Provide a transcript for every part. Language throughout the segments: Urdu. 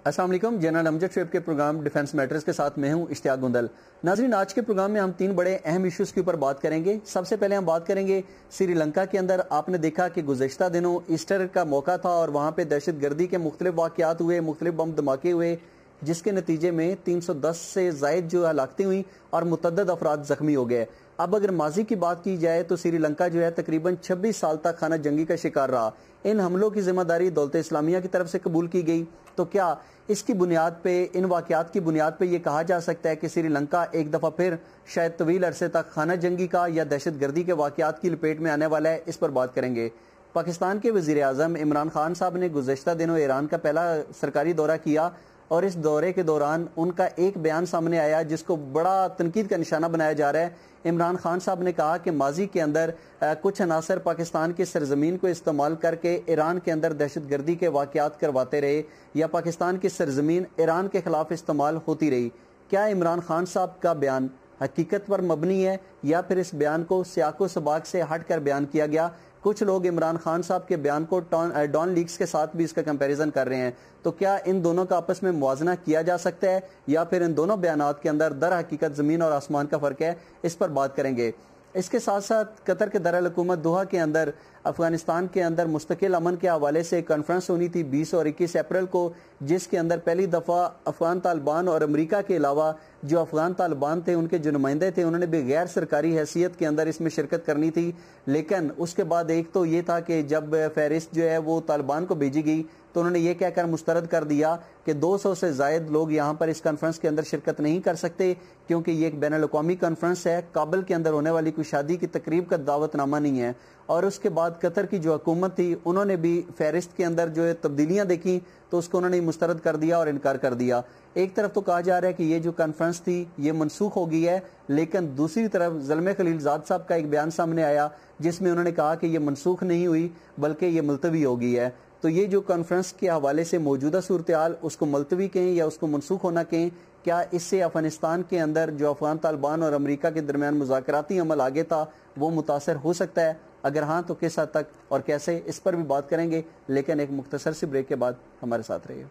السلام علیکم. جنرل امجد شعیب کے پروگرام ڈیفنس میٹرز کے ساتھ میں ہوں اشتیاق گندل. ناظرین, آج کے پروگرام میں ہم 3 بڑے اہم ایشوز کے اوپر بات کریں گے. سب سے پہلے ہم بات کریں گے سری لنکا کے اندر. آپ نے دیکھا کہ گزشتہ دنوں ایسٹر کا موقع تھا اور وہاں پہ دہشت گردی کے مختلف واقعات ہوئے, مختلف بم دھماکے ہوئے, جس کے نتیجے میں 310 سے زائد جو ہلاکتیں ہوئیں اور متعدد افراد زخمی ہو گئے. اب اگر ماضی کی بات کی جائے تو سری لنکا جو ہے تقریباً 26 سال تک خانہ جنگی کا شکار رہا. ان حملوں کی ذمہ داری دولت اسلامیہ کی طرف سے قبول کی گئی. تو کیا اس کی بنیاد پہ, ان واقعات کی بنیاد پہ یہ کہا جا سکتا ہے کہ سری لنکا ایک دفعہ پھر شاید طویل عرصے تک خانہ جنگی کا یا دہشت گردی کے واقعات کی لپیٹ میں آنے والا ہے؟ اس پر بات کریں گے. پاکستان کے وزیر اعظم عمران خان صاحب نے گزشتہ دنوں ایران کا پہلا سرکاری دورہ کیا اور اس دورے کے دوران ان کا ایک بیان سامنے آیا جس کو بڑا تنقید کا نشانہ بنایا جا رہا ہے. عمران خان صاحب نے کہا کہ ماضی کے اندر کچھ عناصر پاکستان کی سرزمین کو استعمال کر کے ایران کے اندر دہشت گردی کے واقعات کرواتے رہے یا پاکستان کی سرزمین ایران کے خلاف استعمال ہوتی رہی. کیا عمران خان صاحب کا بیان حقیقت پر مبنی ہے یا پھر اس بیان کو سیاق و سباق سے ہٹ کر بیان کیا گیا؟ کچھ لوگ عمران خان صاحب کے بیان کو ڈان لیکس کے ساتھ بھی اس کا کمپیریزن کر رہے ہیں. تو کیا ان دونوں کا آپس میں موازنہ کیا جا سکتا ہے یا پھر ان دونوں بیانات کے اندر در حقیقت زمین اور آسمان کا فرق ہے؟ اس پر بات کریں گے. اس کے ساتھ ساتھ قطر کے دارالحکومت دوحہ کے اندر افغانستان کے اندر مستقل امن کے حوالے سے کانفرنس ہونی تھی 20 اور 21 اپریل کو, جس کے اندر پہلی دفعہ افغان طالبان اور امریکہ کے علاوہ جو افغان طالبان تھے ان کے جو نمائندے تھے انہوں نے بھی غیر سرکاری حیثیت کے اندر اس میں شرکت کرنی تھی. لیکن اس کے بعد ایک تو یہ تھا کہ جب فہرست جو ہے وہ طالبان کو بھیجی گئی تو انہوں نے یہ کہہ کر مسترد کر دیا کہ 200 سے زائد لوگ یہاں پر اس کانفرنس کے اندر شرکت نہیں کر سکتے کیونکہ یہ ایک بین الاقوامی کانفرنس ہے, کابل کے اندر ہونے والی کوئی شادی کی تقریب کا دعوت نامہ نہیں ہے. اور اس کے بعد قطر کی جو حکومت تھی انہوں نے بھی فہرست کے اندر جو تبدیلیاں دیکھی تو اس کو انہوں نے مسترد کر دیا اور انکار کر دیا. ایک طرف تو کہا جا رہا ہے کہ یہ جو کانفرنس تھی یہ منسوخ ہو گئی ہے, لیکن دوسری طرف زلمے خلیل زاد صاحب کا ایک بیان سامنے آیا جس میں انہوں نے کہا کہ یہ منسوخ نہیں ہوئی بلکہ یہ ملتوی ہو گئی ہے. تو یہ جو کانفرنس کے حوالے سے موجودہ صورتحال, اس کو ملتوی کہیں یا اس کو منسوخ ہونا کہیں, کیا اس سے افغانستان کے اندر جو افغان طالبان اور امریکہ کے درمیان مذاکراتی عمل آگے تھا وہ متاثر ہو سکتا ہے؟ اگر ہاں تو کس حد تک اور کیسے, اس پر بھی بات کریں گے. لیکن ایک مختصر سی بریک کے بعد ہمارے ساتھ رہیے.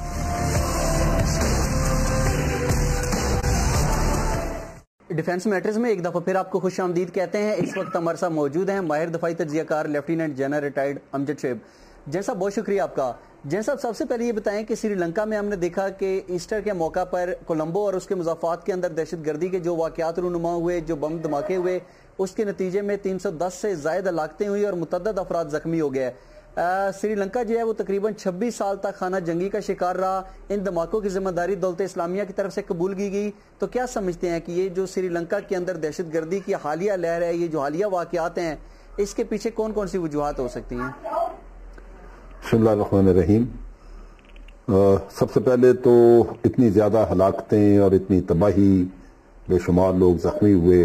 ڈیفنس میٹرز میں ایک دفعہ پھر آپ کو خوش آمدید کہتے ہیں. اس وقت ہمارے ساتھ موجود ہیں ماہر دفاعی تجزیہ کار lieutenant general retired Amjad Shoaib. جن صاحب بہت شکریہ آپ کا. جن صاحب سب سے پہلے یہ بتائیں کہ سری لنکا میں ہم نے دیکھا کہ ایسٹر کے موقع پر کولمبو اور اس کے مضافات کے اندر دہشت گردی کے جو واقعات رونما ہوئے, جو بم دھماکے ہوئے, اس کے نتیجے میں 310 سے زائد ہلاکتیں ہوئی اور متعدد افراد زخمی ہو گئے. سری لنکا جو ہے وہ تقریباً 26 سال تک خانہ جنگی کا شکار رہا. ان دھماکوں کی ذمہ داری دولت اسلامیہ کی طرف سے قبول کی گئی. تو کیا سمجھتے ہیں کہ یہ جو سری لنکا کے اندر دہشت گردی کی حالیہ لہر ہے, یہ جو حالیہ واقعات ہیں, اس کے پیچھے کون کون سی وجوہات ہو سکتی ہیں؟ بسم اللہ الرحمن الرحیم. سب سے پہلے تو اتنی زیادہ ہلاکتیں اور اتنی تباہی, بے شمار لوگ زخمی ہوئے,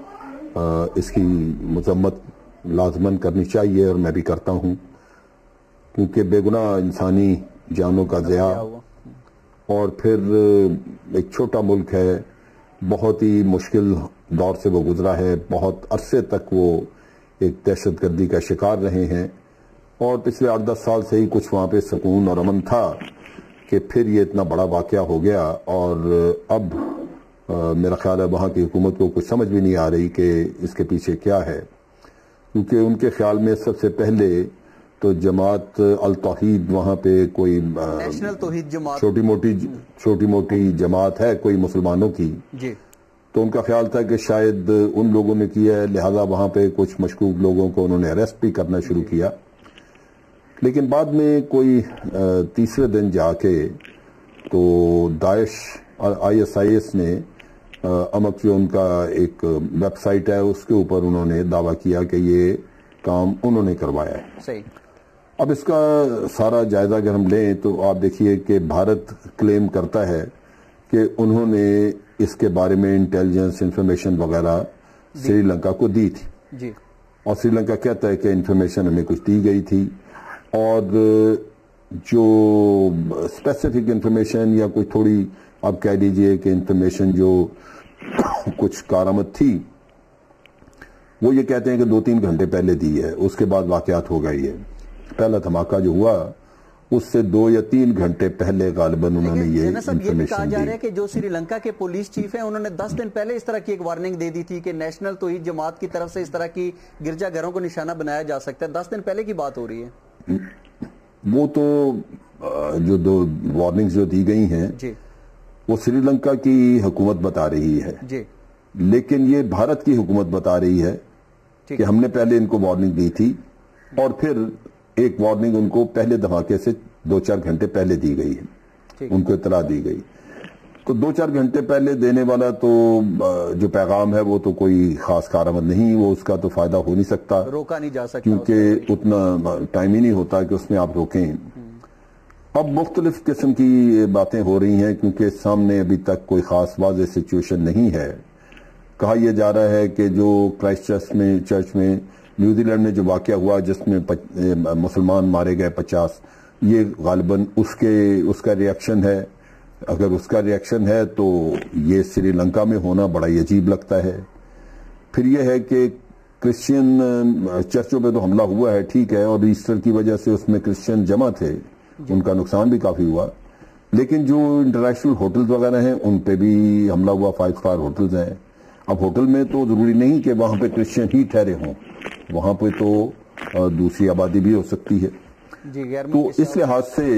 اس کی مذمت لازماً کرنی چاہیے اور میں بھی کرتا ہوں, کیونکہ بے گناہ انسانی جانوں کا ضیاع, اور پھر ایک چھوٹا ملک ہے, بہت ہی مشکل دور سے وہ گزرا ہے, بہت عرصے تک وہ ایک دہشت گردی کا شکار رہے ہیں, اور پچھلے 8-10 سال سے ہی کچھ وہاں پہ سکون اور امن تھا کہ پھر یہ اتنا بڑا واقعہ ہو گیا. اور اب میرا خیال ہے وہاں کی حکومت کو کچھ سمجھ بھی نہیں آ رہی کہ اس کے پیچھے کیا ہے, کیونکہ ان کے خیال میں سب سے پہلے تو جماعت التوحید وہاں پہ کوئی نیشنل توحید جماعت چھوٹی موٹی جماعت ہے کوئی مسلمانوں کی, تو ان کا خیال تھا کہ شاید ان لوگوں نے کیا ہے, لہذا وہاں پہ کچھ مشکوک لوگوں کو انہوں نے اریسٹ بھی کرنا شروع کیا. لیکن بعد میں کوئی تیسرے دن جا کے تو داعش اور ISIS نے امک جو ان کا ایک ویب سائٹ ہے اس کے اوپر انہوں نے دعویٰ کیا کہ یہ کام انہوں نے کروایا ہے. صحیح. اب اس کا سارا جائزہ اگر ہم لیں تو آپ دیکھیے کہ بھارت کلیم کرتا ہے کہ انہوں نے اس کے بارے میں انٹیلیجنس انفارمیشن وغیرہ سری لنکا کو دی تھی, اور سری لنکا کہتا ہے کہ انفارمیشن ہمیں کچھ دی گئی تھی, اور جو اسپیسیفک انفارمیشن یا کوئی تھوڑی آپ کہہ دیجئے کہ انفارمیشن جو کچھ کارآمد تھی وہ یہ کہتے ہیں کہ 2-3 گھنٹے پہلے دی ہے, اس کے بعد واقعات ہو گئی ہے. پہلا دھماکہ جو ہوا اس سے 2 یا 3 گھنٹے پہلے غالباً انہوں نے یہ یہ بھی کہا انفارمیشن جا رہا ہے دی. کہ جو سری لنکا کے پولیس چیف ہیں انہوں نے 10 دن پہلے اس طرح کی ایک وارننگ دے دی تھی کہ نیشنل توحید جماعت کی طرف سے اس طرح کی گرجا گھروں کو نشانہ بنایا جا سکتا ہے. 10 دن پہلے کی بات ہو رہی ہے. وہ تو جو 2 وارننگز جو دی گئی ہیں جی وہ سری لنکا کی حکومت بتا رہی ہے, جی لیکن یہ بھارت کی حکومت بتا رہی ہے کہ ہم نے پہلے ان کو وارننگ دی تھی اور پھر ایک وارننگ ان کو پہلے دھماکے سے 2-4 گھنٹے پہلے دی گئی ہے, ان کو اطلاع دی گئی. تو 2-4 گھنٹے پہلے دینے والا تو جو پیغام ہے وہ تو کوئی خاص کارآمد نہیں, وہ اس کا تو فائدہ ہو نہیں سکتا, روکا نہیں جا سکتا کیونکہ اتنا ٹائم ہی نہیں ہوتا کہ اس میں آپ روکیں. اب مختلف قسم کی باتیں ہو رہی ہیں کیونکہ سامنے ابھی تک کوئی خاص واضح سچویشن نہیں ہے. کہا یہ جا رہا ہے کہ جو کرائسٹ چرچ میں نیوزی لینڈ میں جو واقعہ ہوا جس میں مسلمان مارے گئے 50, یہ غالباً اس کا ریاکشن ہے. اگر اس کا ریاکشن ہے تو یہ سری لنکا میں ہونا بڑا ہی عجیب لگتا ہے. پھر یہ ہے کہ کرسچین چرچوں پہ تو حملہ ہوا ہے, ٹھیک ہے, اور ایسٹر کی وجہ سے اس میں کرسچین جمع تھے, ان کا نقصان بھی کافی ہوا, لیکن جو انٹرنیشنل ہوٹلز وغیرہ ہیں ان پہ بھی حملہ ہوا, 5 اسٹار ہوٹلز ہیں. اب ہوٹل میں تو ضروری نہیں کہ وہاں پہ کرسچین ہی ٹھہرے ہوں, وہاں پہ تو دوسری آبادی بھی ہو سکتی ہے. تو اس لحاظ سے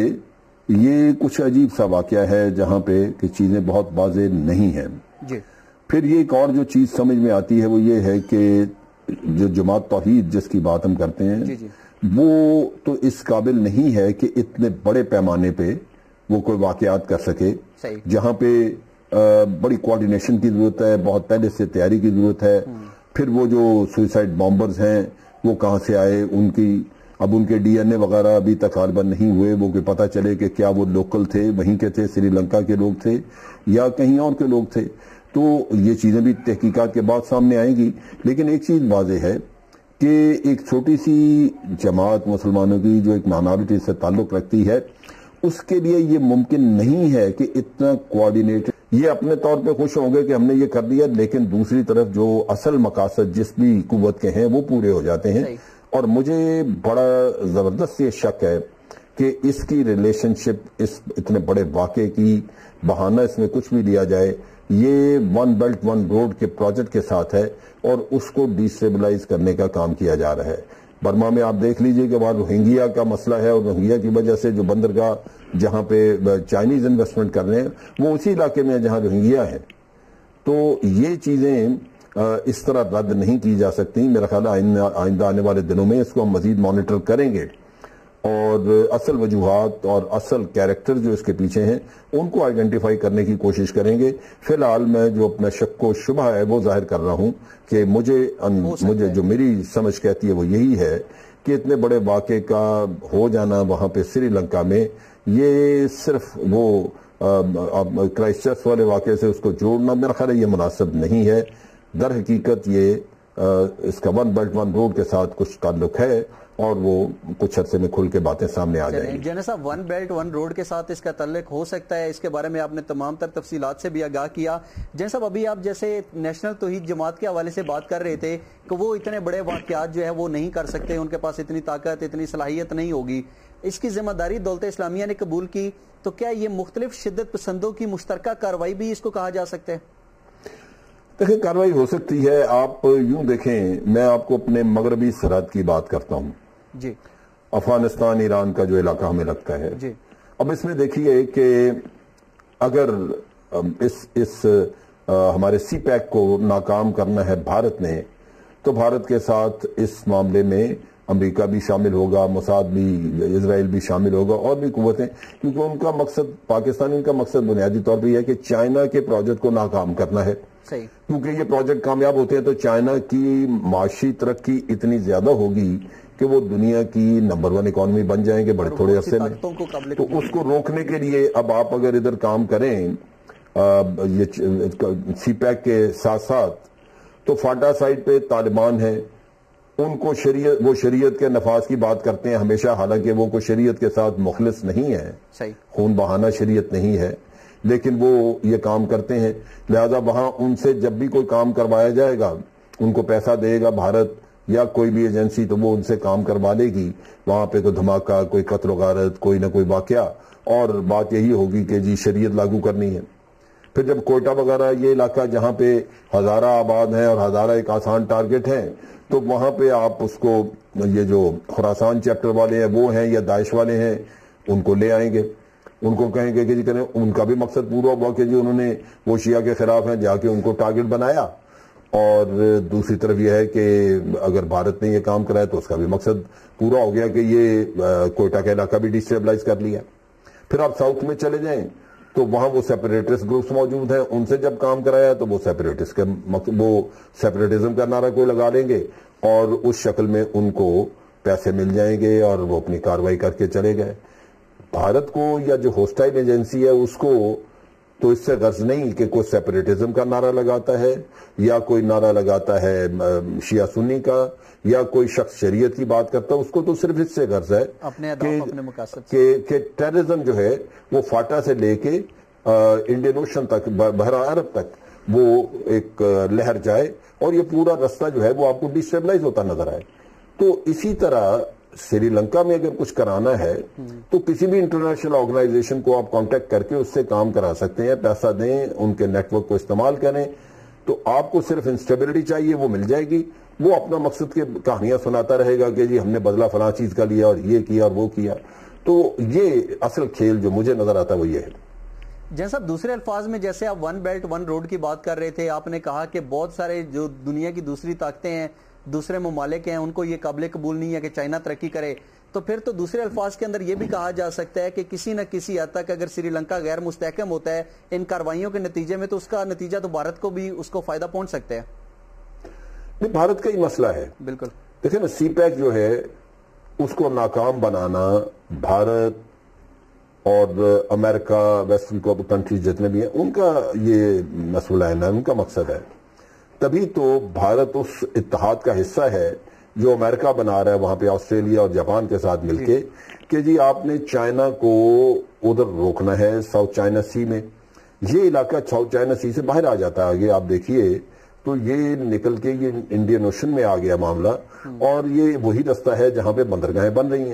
یہ کچھ عجیب سا واقعہ ہے جہاں پہ کہ چیزیں بہت واضح نہیں ہیں. پھر یہ ایک اور جو چیز سمجھ میں آتی ہے وہ یہ ہے کہ جو جماعت توحید جس کی بات ہم کرتے ہیں وہ تو اس قابل نہیں ہے کہ اتنے بڑے پیمانے پہ وہ کوئی واقعات کر سکے, جہاں پہ بڑی کوارڈینیشن کی ضرورت ہے, بہت پہلے سے تیاری کی ضرورت ہے. پھر وہ جو سوئسائڈ بامبرز ہیں وہ کہاں سے آئے, اب ان کے ڈی این اے وغیرہ ابھی تک غالباً نہیں ہوئے, وہ کہ پتہ چلے کہ کیا وہ لوکل تھے, وہیں کے تھے, سری لنکا کے لوگ تھے یا کہیں اور کے لوگ تھے. تو یہ چیزیں بھی تحقیقات کے بعد سامنے آئیں گی. لیکن ایک چیز واضح ہے کہ ایک چھوٹی سی جماعت مسلمانوں کی جو ایک مائنورٹی سے تعلق رکھتی ہے, اس کے لیے یہ ممکن نہیں ہے کہ اتنا کوارڈینیٹ, یہ اپنے طور پہ خوش ہوں گے کہ ہم نے یہ کر دیا, لیکن دوسری طرف جو اصل مقاصد جس بھی قوت کے ہیں وہ پورے ہو جاتے ہیں. اور مجھے بڑا زبردست یہ شک ہے کہ اس کی ریلیشن شپ اس اتنے بڑے واقعے کی بہانہ اس میں کچھ بھی لیا جائے, یہ 1 بیلٹ 1 روڈ کے پروجیکٹ کے ساتھ ہے اور اس کو ڈیسٹیبلائز کرنے کا کام کیا جا رہا ہے. برما میں آپ دیکھ لیجئے کہ وہاں روہنگیا کا مسئلہ ہے, اور روہنگیا کی وجہ سے جو بندرگاہ جہاں پہ چائنیز انویسٹمنٹ کر رہے ہیں وہ اسی علاقے میں جہاں روہنگیا ہے. تو یہ چیزیں اس طرح رد نہیں کی جا سکتی. میرا خیال ہے آئندہ آنے والے دنوں میں اس کو ہم مزید مانیٹر کریں گے اور اصل وجوہات اور اصل کیریکٹر جو اس کے پیچھے ہیں ان کو آئیڈینٹیفائی کرنے کی کوشش کریں گے. فی الحال میں جو اپنا شک و شبہ ہے وہ ظاہر کر رہا ہوں کہ مجھے جو میری سمجھ کہتی ہے وہ یہی ہے کہ اتنے بڑے واقعے کا ہو جانا وہاں پہ سری لنکا میں, یہ صرف وہ کرائسٹ چرچ والے واقعے سے اس کو جوڑنا میرا خیال ہے یہ مناسب نہیں ہے. در حقیقت یہ اس کا 1 بیلٹ 1 روڈ کے ساتھ کچھ تعلق ہے اور وہ کچھ عرصے میں کھل کے باتیں سامنے آ جائیں گی. جنرل صاحب 1 بیلٹ 1 روڈ کے ساتھ اس کا تعلق ہو سکتا ہے, اس کے بارے میں آپ نے تمام تر تفصیلات سے بھی آگاہ کیا. جنرل صاحب ابھی آپ جیسے نیشنل توحید جماعت کے حوالے سے بات کر رہے تھے کہ وہ اتنے بڑے واقعات جو ہے وہ نہیں کر سکتے, ان کے پاس اتنی طاقت اتنی صلاحیت نہیں ہوگی, اس کی ذمہ داری دولت اسلامیہ نے قبول کی, تو کیا یہ مختلف شدت پسندوں کی مشترکہ کارروائی بھی اس کو کہا جا سکتا ہے؟ دیکھیں کارروائی ہو سکتی ہے. آپ یوں دیکھیں, میں آپ کو اپنے مغربی سرحد کی بات کرتا ہوں, جی افغانستان ایران کا جو علاقہ ہمیں لگتا ہے. جی اب اس میں دیکھیے کہ اگر اس ہمارے سی پیک کو ناکام کرنا ہے بھارت نے, تو بھارت کے ساتھ اس معاملے میں امریکہ بھی شامل ہوگا, موساد بھی, اسرائیل بھی شامل ہوگا اور بھی قوتیں, کیونکہ ان کا مقصد پاکستان کا مقصد بنیادی طور پہ یہ ہے کہ چائنا کے پروجیکٹ کو ناکام کرنا ہے. کیونکہ یہ پروجیکٹ کامیاب ہوتے ہیں تو چائنا کی معاشی ترقی اتنی زیادہ ہوگی کہ وہ دنیا کی نمبر 1 اکانومی بن جائیں گے بڑے تھوڑے عرصے میں. تو اس کو روکنے کے لیے اب آپ اگر ادھر کام کریں سی پیک کے ساتھ ساتھ, تو فاٹا سائٹ پہ طالبان ہیں, ان کو وہ شریعت کے نفاذ کی بات کرتے ہیں ہمیشہ, حالانکہ وہ کوئی شریعت کے ساتھ مخلص نہیں ہے, خون بہانا شریعت نہیں ہے, لیکن وہ یہ کام کرتے ہیں. لہذا وہاں ان سے جب بھی کوئی کام کروایا جائے گا ان کو پیسہ دے گا بھارت, یا کوئی بھی ایجنسی تو وہ ان سے کام کروا لے گی, وہاں پہ کوئی دھماکہ, کوئی قتل و غارت, کوئی نہ کوئی واقعہ, اور بات یہی ہوگی کہ جی شریعت لاگو کرنی ہے. پھر جب کوئٹہ وغیرہ یہ علاقہ جہاں پہ ہزارہ آباد ہیں اور ہزارہ ایک آسان ٹارگٹ ہے, تو وہاں پہ آپ اس کو یہ جو خراسان چیپٹر والے ہیں وہ ہیں یا داعش والے ہیں ان کو لے آئیں گے, ان کو کہیں گے کہ جی کریں, ان کا بھی مقصد پورا ہوا کہ جی انہوں نے وہ شیعہ کے خلاف ہیں جا کے ان کو ٹارگٹ بنایا, اور دوسری طرف یہ ہے کہ اگر بھارت نے یہ کام کرایا تو اس کا بھی مقصد پورا ہو گیا کہ یہ کوئٹہ کا علاقہ بھی ڈیسٹیبلائز کر لیا. پھر آپ ساؤتھ میں چلے جائیں تو وہاں وہ سیپریٹسٹ گروپس موجود ہیں, ان سے جب کام کرایا تو وہ سیپریٹزم کا نعرہ کوئی لگا لیں گے اور اس شکل میں ان کو پیسے مل جائیں گے اور وہ اپنی کاروائی کر کے چلے گئے. بھارت کو یا جو ہوسٹائل ایجنسی ہے اس کو تو اس سے غرض نہیں کہ کوئی سیپریٹزم کا نعرہ لگاتا ہے یا کوئی نعرہ لگاتا ہے شیعہ سنی کا یا کوئی شخص شریعت کی بات کرتا ہے, اس کو تو صرف اس سے غرض ہے اپنے اہداف اپنے مقاصد سے کہ ٹیررزم جو ہے وہ فاٹا سے لے کے انڈین اوشن تک, بحر عرب تک وہ ایک لہر جائے اور یہ پورا رستہ جو ہے وہ آپ کو ڈیسٹیبلائز ہوتا نظر آئے. تو اسی طرح سری لنکا میں اگر کچھ کرانا ہے تو کسی بھی انٹرنیشنل آرگنائزیشن کو آپ کانٹیکٹ کر کے اس سے کام کرا سکتے ہیں, پیسہ دیں, ان کے نیٹ ورک کو استعمال کریں. تو آپ کو صرف انسٹیبلٹی چاہیے, وہ مل جائے گی. وہ اپنا مقصد کے کہانیاں سناتا رہے گا کہ جی ہم نے بدلہ فلاں چیز کا لیا اور یہ کیا اور وہ کیا. تو یہ اصل کھیل جو مجھے نظر آتا ہے وہ یہ ہے. جن صاحب دوسرے الفاظ میں جیسے آپ ون بیلٹ ون روڈ کی بات کر رہے تھے, آپ نے کہا کہ بہت سارے جو دنیا کی دوسری طاقتیں ہیں, دوسرے ممالک ہیں, ان کو یہ قابل قبول نہیں ہے کہ چائنا ترقی کرے. تو پھر تو دوسرے الفاظ کے اندر یہ بھی کہا جا سکتا ہے کہ کسی نہ کسی حد تک اگر سری لنکا غیر مستحکم ہوتا ہے ان کاروائیوں کے نتیجے میں, تو اس کا نتیجہ تو بھارت کو بھی اس کو فائدہ پہنچ سکتا ہے. یہ بھارت کا ہی مسئلہ ہے. بالکل دیکھیں نا, سی پیک جو ہے اس کو ناکام بنانا بھارت اور امریکہ, ویسٹرن کنٹریز جتنے بھی ہیں, ان کا یہ نصب العین ہے, ان کا مقصد ہے. تبھی تو بھارت اس اتحاد کا حصہ ہے جو امریکہ بنا رہا ہے وہاں پہ آسٹریلیا اور جاپان کے ساتھ مل کے کہ جی آپ نے چائنا کو ادھر روکنا ہے ساؤتھ چائنا سی میں. یہ علاقہ ساؤتھ چائنا سی سے باہر آ جاتا ہے آگے, آپ دیکھیے تو یہ نکل کے یہ انڈین اوشن میں آ گیا معاملہ, اور یہ وہی رستہ ہے جہاں پہ بندرگاہیں بن رہی ہیں.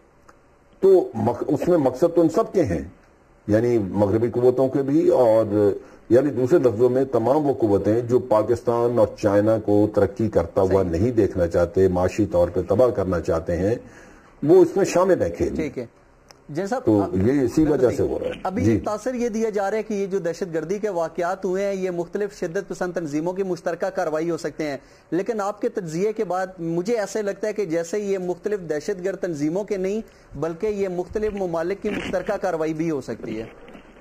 تو اس میں مقصد تو ان سب کے ہیں, یعنی مغربی قوتوں کے بھی, اور یعنی دوسرے لفظوں میں تمام وہ قوتیں جو پاکستان اور چائنا کو ترقی کرتا ہوا نہیں دیکھنا چاہتے, معاشی طور پہ تباہ کرنا چاہتے ہیں, وہ اس میں شامل ہیں کھیل. ٹھیک ہے جن صاحب, تو یہ اسی وجہ سے ہو رہا ہے. ابھی تاثر یہ دیا جا رہا ہے کہ یہ جو دہشت گردی کے واقعات ہوئے ہیں یہ مختلف شدت پسند تنظیموں کی مشترکہ کارروائی ہو سکتے ہیں, لیکن آپ کے تجزیے کے بعد مجھے ایسے لگتا ہے کہ جیسے یہ مختلف دہشت گرد تنظیموں کے نہیں بلکہ یہ مختلف ممالک کی مشترکہ کارروائی بھی ہو سکتی ہے.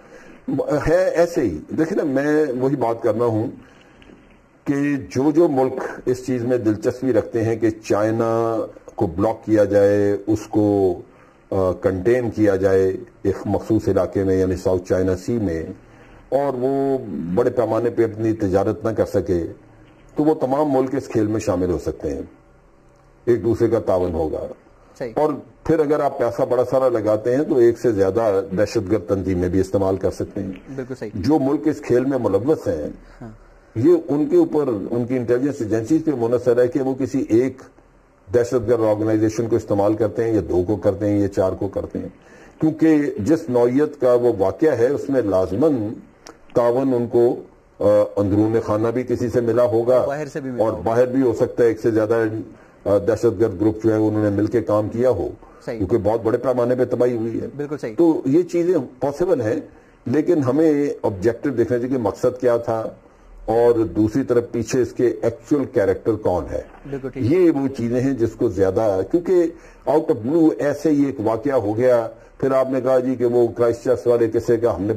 ایسے ہی دیکھیں نا, میں وہی بات کرنا ہوں کہ جو ملک اس چیز میں دلچسپی رکھتے ہیں کہ چائنا کو بلاک کیا جائے, اس کو کنٹین کیا جائے ایک مخصوص علاقے میں یعنی ساؤتھ چائنا سی میں, اور وہ بڑے پیمانے پہ اپنی تجارت نہ کر سکے, تو وہ تمام ملک اس کھیل میں شامل ہو سکتے ہیں, ایک دوسرے کا تعاون ہوگا. اور پھر اگر آپ پیسہ بڑا سارا لگاتے ہیں تو ایک سے زیادہ دہشت گرد تنظیمیں بھی استعمال کر سکتے ہیں. بالکل صحیح. جو ملک اس کھیل میں ملوث ہیں یہ ان کے اوپر ان کی انٹیلیجنس ایجنسیز پہ منحصر ہے کہ وہ کسی ایک دہشت گرد آرگنائزیشن کو استعمال کرتے ہیں یا 2 کو کرتے ہیں یا 4 کو کرتے ہیں, کیونکہ جس نوعیت کا وہ واقعہ ہے اس میں لازماً تعاون ان کو اندرون خانہ بھی کسی سے ملا ہوگا اور باہر بھی ہو سکتا ہے ایک سے زیادہ دہشت گرد گروپ جو ہے انہوں نے مل کے کام کیا ہو, کیونکہ بہت بڑے پیمانے پہ تباہی ہوئی ہے. بالکل صحیح. تو یہ چیزیں پاسبل ہیں, لیکن ہمیں آبجیکٹو دیکھنا چاہیے کہ مقصد کیا تھا اور دوسری طرف پیچھے اس کے ایکچول کیریکٹر کون ہے. یہ وہ چیزیں ہیں جس کو زیادہ, کیونکہ آؤٹ آف بلو ایسے ہی ایک واقعہ ہو گیا, پھر آپ نے کہا جی کہ وہ کرائسٹ چرچ والے قصے کا ہم نے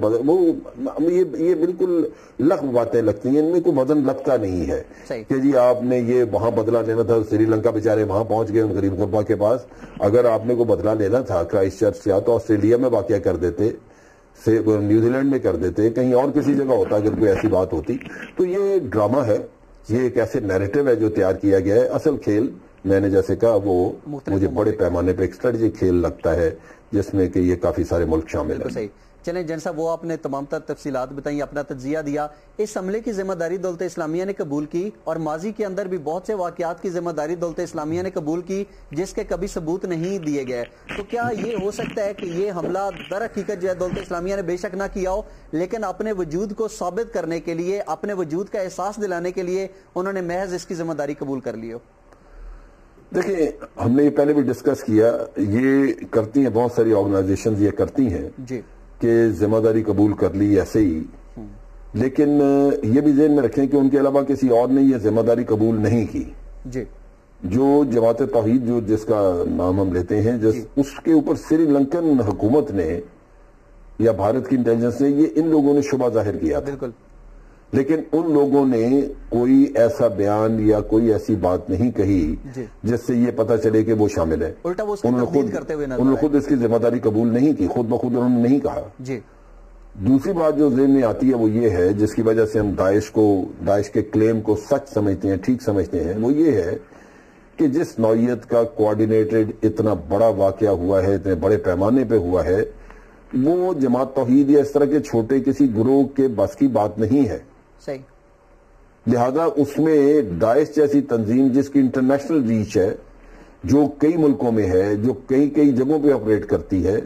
یہ بالکل لغو باتیں لگتی ہیں, ان میں کوئی وزن لگتا نہیں ہے کہ جی آپ نے یہ وہاں بدلہ لینا تھا. سری لنکا بیچارے وہاں پہنچ گئے ان غریب غربا کے پاس, اگر آپ نے کوئی بدلہ لینا تھا کرائسٹ چرچ سے تو آسٹریلیا میں واقعہ کر دیتے, نیوزی لینڈ میں کر دیتے, کہیں اور کسی جگہ ہوتا اگر کوئی ایسی بات ہوتی. تو یہ ڈرامہ ہے, یہ ایک ایسے نیریٹو ہے جو تیار کیا گیا ہے. اصل کھیل میں نے جیسے کہا وہ مجھے بڑے پیمانے پہ ایک اسٹریٹجک کھیل لگتا ہے جس میں کہ یہ کافی سارے ملک شامل ہیں. صحیح. چلیں جن صاحب وہ آپ نے تمام تر تفصیلات بتائیں، اپنا تجزیہ دیا. اس حملے کی ذمہ داری دولت اسلامیہ نے قبول کی اور ماضی کے اندر بھی بہت سے واقعات کی ذمہ داری دولت اسلامیہ نے قبول کی جس کے کبھی ثبوت نہیں دیے گئے. تو کیا یہ ہو سکتا ہے کہ یہ حملہ در حقیقت جو ہے دولت اسلامیہ نے بے شک نہ کیا ہو، لیکن اپنے وجود کو ثابت کرنے کے لیے، اپنے وجود کا احساس دلانے کے لیے انہوں نے محض اس کی ذمہ داری قبول کر لی ہو؟ دیکھیں، ہم نے یہ پہلے بھی ڈسکس کیا، یہ کرتی ہیں بہت ساری آرگنائزیشنز، یہ کرتی ہیں جی کہ ذمہ داری قبول کر لی ایسے ہی، لیکن یہ بھی ذہن میں رکھیں کہ ان کے علاوہ کسی اور نے یہ ذمہ داری قبول نہیں کی. جی جو جماعت توحید جو جس کا نام ہم لیتے ہیں، اس کے اوپر سری لنکن حکومت نے یا بھارت کی انٹیلیجنس نے یہ ان لوگوں نے شبہ ظاہر کیا تھا. بالکل. لیکن ان لوگوں نے کوئی ایسا بیان یا کوئی ایسی بات نہیں کہی جس سے یہ پتہ چلے کہ وہ شامل ہے. الٹا وہ اس کی تردید کرتے ہوئے نظر آئے. انہوں نے خود اس کی ذمہ داری قبول نہیں کی، خود بخود انہوں نے نہیں کہا. جی. دوسری بات جو ذہن میں آتی ہے وہ یہ ہے، جس کی وجہ سے ہم داعش کے کلیم کو سچ سمجھتے ہیں، ٹھیک سمجھتے ہیں، وہ یہ ہے کہ جس نوعیت کا کوارڈینیٹڈ اتنا بڑا واقعہ ہوا ہے، اتنے بڑے پیمانے پہ ہوا ہے، وہ جماعت توحید یا اس طرح کے چھوٹے کسی گروہ کے بس کی بات نہیں ہے. صحیح. لہذا اس میں داعش جیسی تنظیم جس کی انٹرنیشنل ریچ ہے، جو کئی ملکوں میں ہے، جو کئی جگہوں پہ آپریٹ کرتی ہے،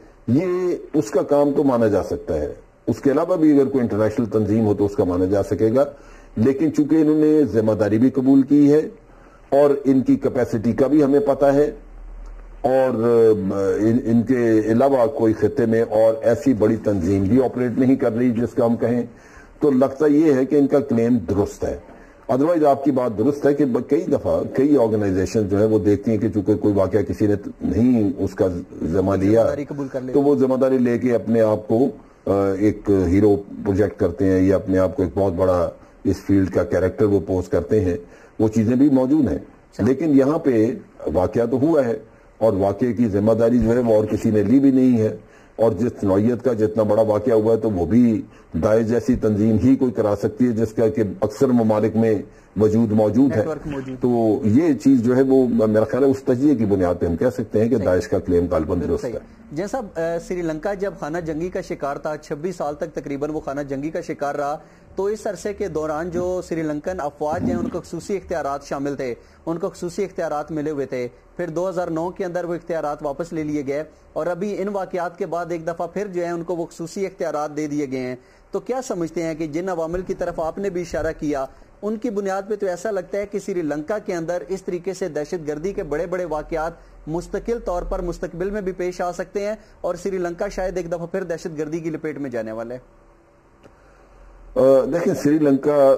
یہ اس کا کام تو مانا جا سکتا ہے. اس کے علاوہ بھی اگر کوئی انٹرنیشنل تنظیم ہو تو اس کا مانا جا سکے گا. لیکن چونکہ انہوں نے ذمہ داری بھی قبول کی ہے اور ان کی کیپیسٹی کا بھی ہمیں پتا ہے، اور ان کے علاوہ کوئی خطے میں اور ایسی بڑی تنظیم بھی آپریٹ نہیں کر رہی جس کا ہم کہیں، تو لگتا یہ ہے کہ ان کا کلیم درست ہے. ادروائز آپ کی بات درست ہے کہ کئی دفعہ کئی آرگنائزیشن جو ہے وہ دیکھتی ہیں کہ چونکہ کوئی واقعہ کسی نے نہیں اس کا ذمہ لیا تو وہ ذمہ داری لے کے اپنے آپ کو ایک ہیرو پروجیکٹ کرتے ہیں یا اپنے آپ کو ایک بہت بڑا اس فیلڈ کا کیریکٹر وہ پوز کرتے ہیں. وہ چیزیں بھی موجود ہیں، لیکن یہاں پہ واقعہ تو ہوا ہے اور واقعے کی ذمہ داری جو ہے وہ اور کسی نے لی بھی نہیں ہے. اور جس نوعیت کا جتنا بڑا واقعہ ہوا ہے تو وہ بھی داعش جیسی تنظیم ہی کوئی کرا سکتی ہے جس کا کہ اکثر ممالک میں وجود موجود ہے. تو یہ چیز جو ہے وہ میرا خیال ہے اس تجزیے کی بنیاد پہ ہم کہہ سکتے ہیں کہ داعش کا کلیم غالباً درست ہے. جیسا سری لنکا جب خانہ جنگی کا شکار تھا، 26 سال تک تقریباً وہ خانہ جنگی کا شکار رہا، تو اس عرصے کے دوران جو سری لنکن افواج ہیں ان کو خصوصی اختیارات شامل تھے، ان کو خصوصی اختیارات ملے ہوئے تھے. پھر 2009 کے اندر وہ اختیارات واپس لے لیے گئے اور ابھی ان واقعات کے بعد ایک دفعہ پھر جو ہے ان کو وہ خصوصی اختیارات دے دیے گئے ہیں. تو کیا سمجھتے ہیں کہ جن عوامل کی طرف آپ نے بھی اشارہ کیا ان کی بنیاد پہ تو ایسا لگتا ہے کہ سری لنکا کے اندر اس طریقے سے دہشت گردی کے بڑے بڑے واقعات مستقل طور پر مستقبل میں بھی پیش آ سکتے ہیں اور سری لنکا شاید ایک دفعہ پھر دہشت گردی کی لپیٹ میں جانے والا ہے؟ دیکھیں، سری لنکا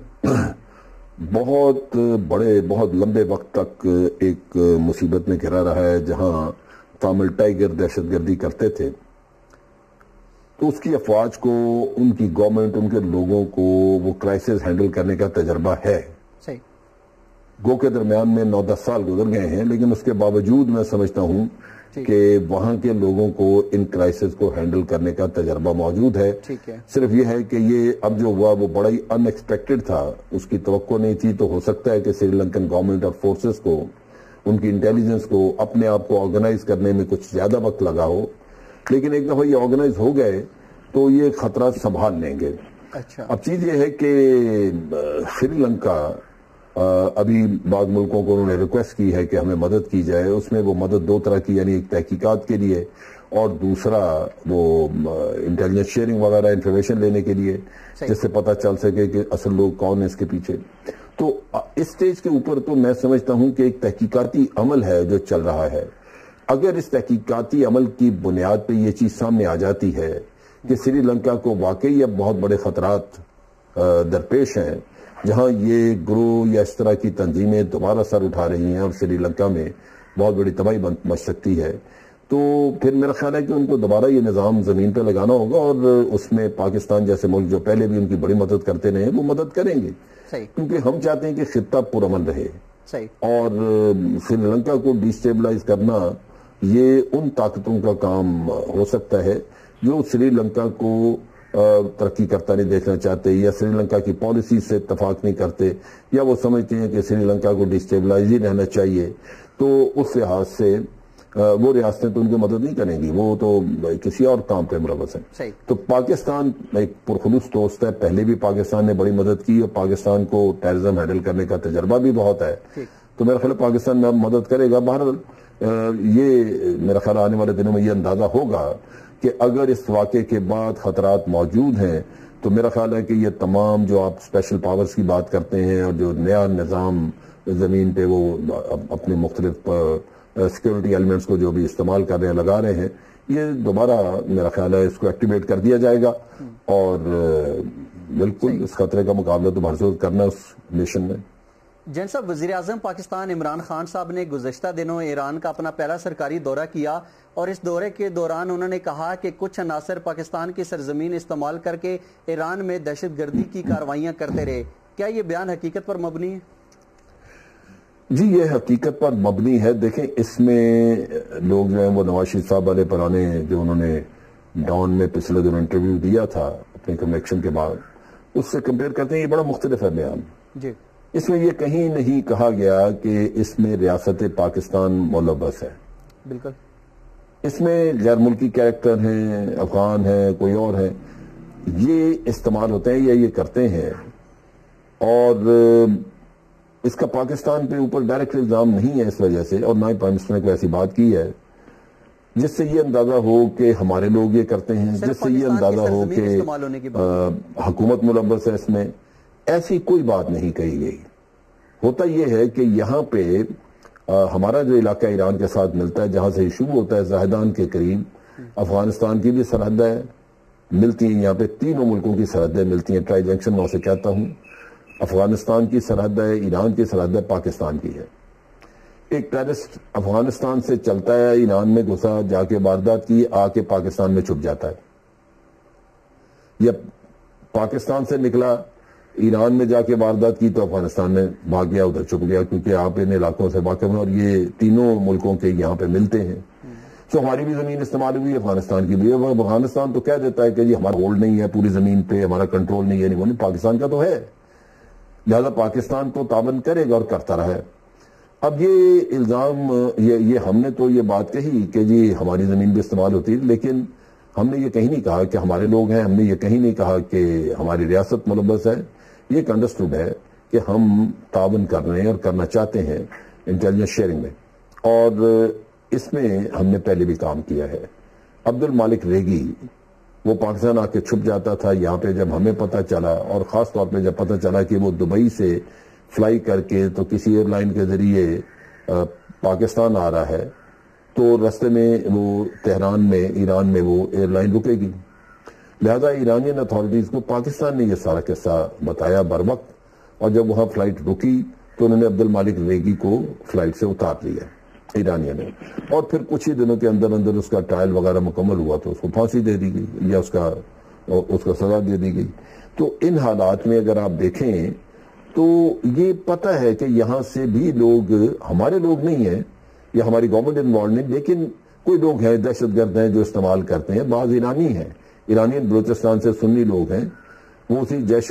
بہت بہت لمبے وقت تک ایک مصیبت میں گھرا رہا ہے. جہاں تامل ٹائیگر دہشت گردی کرتے تھے تو اس کی افواج کو، ان کی گورنمنٹ، ان کے لوگوں کو وہ کرائسس ہینڈل کرنے کا تجربہ ہے. صحیح. گو کے درمیان میں 9-10 سال گزر گئے ہیں، لیکن اس کے باوجود میں سمجھتا ہوں کہ وہاں کے لوگوں کو ان کرائسس کو ہینڈل کرنے کا تجربہ موجود ہے. صرف یہ ہے کہ یہ اب جو ہوا وہ بڑا ہی ان ایکسپیکٹڈ تھا، اس کی توقع نہیں تھی. تو ہو سکتا ہے کہ سری لنکن گورنمنٹ اور فورسز کو، ان کی انٹیلیجنس کو اپنے آپ کو آرگنائز کرنے میں کچھ زیادہ وقت لگا ہو، لیکن ایک دفعہ یہ آرگنائز ہو گئے تو یہ خطرات سنبھال لیں گے. اب چیز یہ ہے کہ سری لنکا ابھی بعض ملکوں کو انہوں نے ریکویسٹ کی ہے کہ ہمیں مدد کی جائے. اس میں وہ مدد دو طرح کی، یعنی ایک تحقیقات کے لیے اور دوسرا وہ انٹیلیجنس شیئرنگ وغیرہ انفارمیشن لینے کے لیے، جس سے پتہ چل سکے کہ اصل لوگ کون ہیں اس کے پیچھے. تو اس سٹیج کے اوپر تو میں سمجھتا ہوں کہ ایک تحقیقاتی عمل ہے جو چل رہا ہے. اگر اس تحقیقاتی عمل کی بنیاد پہ یہ چیز سامنے آ جاتی ہے کہ سری لنکا کو واقعی اب بہت بڑے خطرات درپیش ہیں، جہاں یہ گروہ یا اس طرح کی تنظیمیں دوبارہ سر اٹھا رہی ہیں اور سری لنکا میں بہت بڑی تباہی مچ سکتی ہے، تو پھر میرا خیال ہے کہ ان کو دوبارہ یہ نظام زمین پہ لگانا ہوگا اور اس میں پاکستان جیسے ملک جو پہلے بھی ان کی بڑی مدد کرتے رہے وہ مدد کریں گے. کیونکہ ہم چاہتے ہیں کہ خطہ پرامن رہے. اور سری لنکا کو ڈیسٹیبلائز کرنا یہ ان طاقتوں کا کام ہو سکتا ہے جو سری لنکا کو ترقی کرتا نہیں دیکھنا چاہتے، یا سری لنکا کی پالیسی سے اتفاق نہیں کرتے، یا وہ سمجھتے ہیں کہ سری لنکا کو ڈیسٹیبلائز ہی رہنا چاہیے. تو اس لحاظ سے وہ ریاستیں تو ان کی مدد نہیں کریں گی، وہ تو کسی اور کام پہ ملوث ہیں۔ تو پاکستان ایک پرخلوص دوست ہے، پہلے بھی پاکستان نے بڑی مدد کی اور پاکستان کو ٹیررزم ہینڈل کرنے کا تجربہ بھی بہت ہے، تو میرا خیال پاکستان میں اب مدد کرے گا۔ بہرحال یہ میرا خیال آنے والے دنوں میں یہ اندازہ ہوگا کہ اگر اس واقعے کے بعد خطرات موجود ہیں تو میرا خیال ہے کہ یہ تمام جو آپ اسپیشل پاورز کی بات کرتے ہیں اور جو نیا نظام زمین پہ وہ اپنے مختلف سیکیورٹی ایلیمنٹس کو جو بھی استعمال کر رہے ہیں، لگا رہے ہیں، یہ دوبارہ میرا خیال ہے اس کو ایکٹیویٹ کر دیا جائے گا اور بالکل اس خطرے کا مقابلہ تو بھرپور کرنا اس نیشن میں۔ جن صاحب، وزیر اعظم پاکستان عمران خان صاحب نے گزشتہ دنوں ایران کا اپنا پہلا سرکاری دورہ کیا اور اس دورے کے دوران انہوں نے کہا کہ کچھ عناصر پاکستان کی سرزمین استعمال کر کے ایران میں دہشت گردی کی کارروائیاں کرتے رہے، کیا یہ بیان حقیقت پر مبنی ہے؟ جی یہ حقیقت پر مبنی ہے۔ دیکھیں اس میں لوگ جو ہیں وہ نواز شریف صاحب والے پرانے جو انہوں نے ڈان میں پچھلے دن انٹرویو دیا تھا اپنے کنویکشن کے بعد، اس سے کمپیئر کرتے ہیں، یہ بڑا مختلف ہے بیان۔ جی اس میں یہ کہیں نہیں کہا گیا کہ اس میں ریاست پاکستان ملوث ہے، بالکل اس میں غیر ملکی کیریکٹر ہیں، افغان ہیں، کوئی اور ہے، یہ استعمال ہوتے ہیں یا یہ کرتے ہیں، اور اس کا پاکستان پہ اوپر ڈائریکٹ الزام نہیں ہے اس وجہ سے، اور نہ ہی پرائم منسٹر نے کوئی ایسی بات کی ہے جس سے یہ اندازہ ہو کہ ہمارے لوگ یہ کرتے ہیں، جس سے یہ اندازہ ہو کہ حکومت ملوث ہے اس میں، ایسی کوئی بات نہیں کہی گئی۔ ہوتا یہ ہے کہ یہاں پہ ہمارا جو علاقہ ایران کے ساتھ ملتا ہے، جہاں سے شروع ہوتا ہے زاہدان کے قریب، افغانستان کی بھی سرحد ہے، ملتی ہیں یہاں پہ تینوں ملکوں کی سرحدیں ملتی ہیں، ٹرائی جنکشن میں اسے کہتا ہوں، افغانستان کی سرحد ہے، ایران کی سرحد ہے، پاکستان کی ہے۔ ایک ٹیررسٹ افغانستان سے چلتا ہے، ایران میں گھسا، جا کے واردات کی، آ کے پاکستان میں چھپ جاتا ہے، یا پاکستان سے نکلا ایران میں جا کے واردات کی تو افغانستان میں بھاگ گیا، ادھر چھپ گیا، کیونکہ آپ ان علاقوں سے واقف ہیں اور یہ تینوں ملکوں کے یہاں پہ ملتے ہیں۔ تو ہماری بھی زمین استعمال ہوئی، افغانستان کی بھی، افغانستان تو کہہ دیتا ہے کہ جی ہمارا ہولڈ نہیں ہے پوری زمین پہ، ہمارا کنٹرول نہیں ہے، نہیں، پاکستان کا تو ہے، لہذا پاکستان تو تعاون کرے گا اور کرتا رہا ہے۔ اب یہ الزام، یہ ہم نے تو یہ بات کہی کہ جی ہماری زمین بھی استعمال ہوتی ہے، لیکن ہم نے یہ کہیں نہیں کہا کہ ہمارے لوگ ہیں، ہم نے یہ کہیں نہیں کہا کہ ہماری ریاست ملوث ہے۔ یہ ایک انڈرسٹوڈ ہے کہ ہم تعاون کر رہے ہیں اور کرنا چاہتے ہیں انٹیلیجنس شیئرنگ میں، اور اس میں ہم نے پہلے بھی کام کیا ہے۔ عبد المالک ریگی وہ پاکستان آ کے چھپ جاتا تھا، یہاں پہ جب ہمیں پتہ چلا، اور خاص طور پہ جب پتہ چلا کہ وہ دبئی سے فلائی کر کے تو کسی ایئر لائن کے ذریعے پاکستان آ رہا ہے، تو رستے میں وہ تہران میں، ایران میں وہ ایئر لائن رکے گی، لہذا ایرانین اتھارٹیز کو پاکستان نے یہ سارا قصہ بتایا بر وقت، اور جب وہاں فلائٹ رکی تو انہوں نے عبد المالک ریگی کو فلائٹ سے اتار لیا ایرانیوں نے، اور پھر کچھ ہی دنوں کے اندر اندر اس کا ٹرائل وغیرہ مکمل ہوا تو اس کو پھانسی دے دی گئی یا اس کا سزا دے دی گئی۔ تو ان حالات میں اگر آپ دیکھیں تو یہ پتہ ہے کہ یہاں سے بھی لوگ، ہمارے لوگ نہیں ہیں یا ہماری گورنمنٹ انوالوڈ نہیں، لیکن کوئی لوگ ہیں دہشت گرد ہیں جو استعمال کرتے ہیں، بعض ایرانی ہیں، ایرانین بلوچستان سے سنی لوگ ہیں، وہ اسی جیش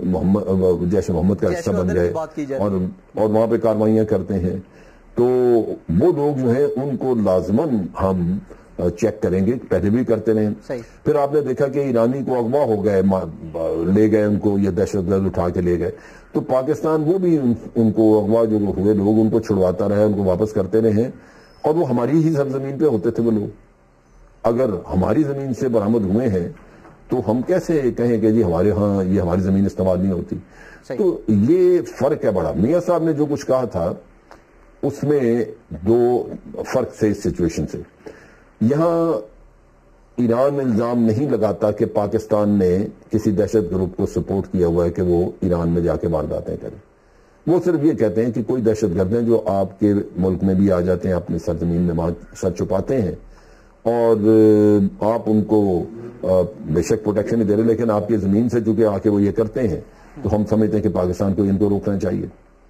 محمد کا حصہ بن گئے اور وہاں پہ کارروائیاں کرتے ہیں، تو وہ لوگ جو ہیں ان کو لازماً ہم چیک کریں گے، پہلے بھی کرتے رہے۔ پھر آپ نے دیکھا کہ ایرانی کو اغوا ہو گئے، لے گئے ان کو، یہ دہشت گرد اٹھا کے لے گئے، تو پاکستان وہ بھی ان کو اغوا جو ہوئے لوگ ان کو چھڑواتا رہے، ان کو واپس کرتے رہے، اور وہ ہماری ہی سرزمین پہ ہوتے تھے وہ لوگ۔ اگر ہماری زمین سے برآمد ہوئے ہیں تو ہم کیسے کہیں کہ جی ہمارے ہاں یہ ہماری زمین استعمال نہیں ہوتی؟ تو یہ فرق ہے بڑا۔ میاں صاحب نے جو کچھ کہا تھا اس میں دو فرق سے اس سچویشن سے، یہاں ایران الزام نہیں لگاتا کہ پاکستان نے کسی دہشت گروپ کو سپورٹ کیا ہوا ہے کہ وہ ایران میں جا کے وارداتیں کریں، وہ صرف یہ کہتے ہیں کہ کوئی دہشت گرد ہیں جو آپ کے ملک میں بھی آ جاتے ہیں، اپنی سرزمین میں وہاں سر چھپاتے ہیں، اور آپ ان کو بے شک پروٹیکشن نہیں دے رہے، لیکن آپ کی زمین سے چونکہ آ کے وہ یہ کرتے ہیں تو ہم سمجھتے ہیں کہ پاکستان کو ان کو روکنا چاہیے۔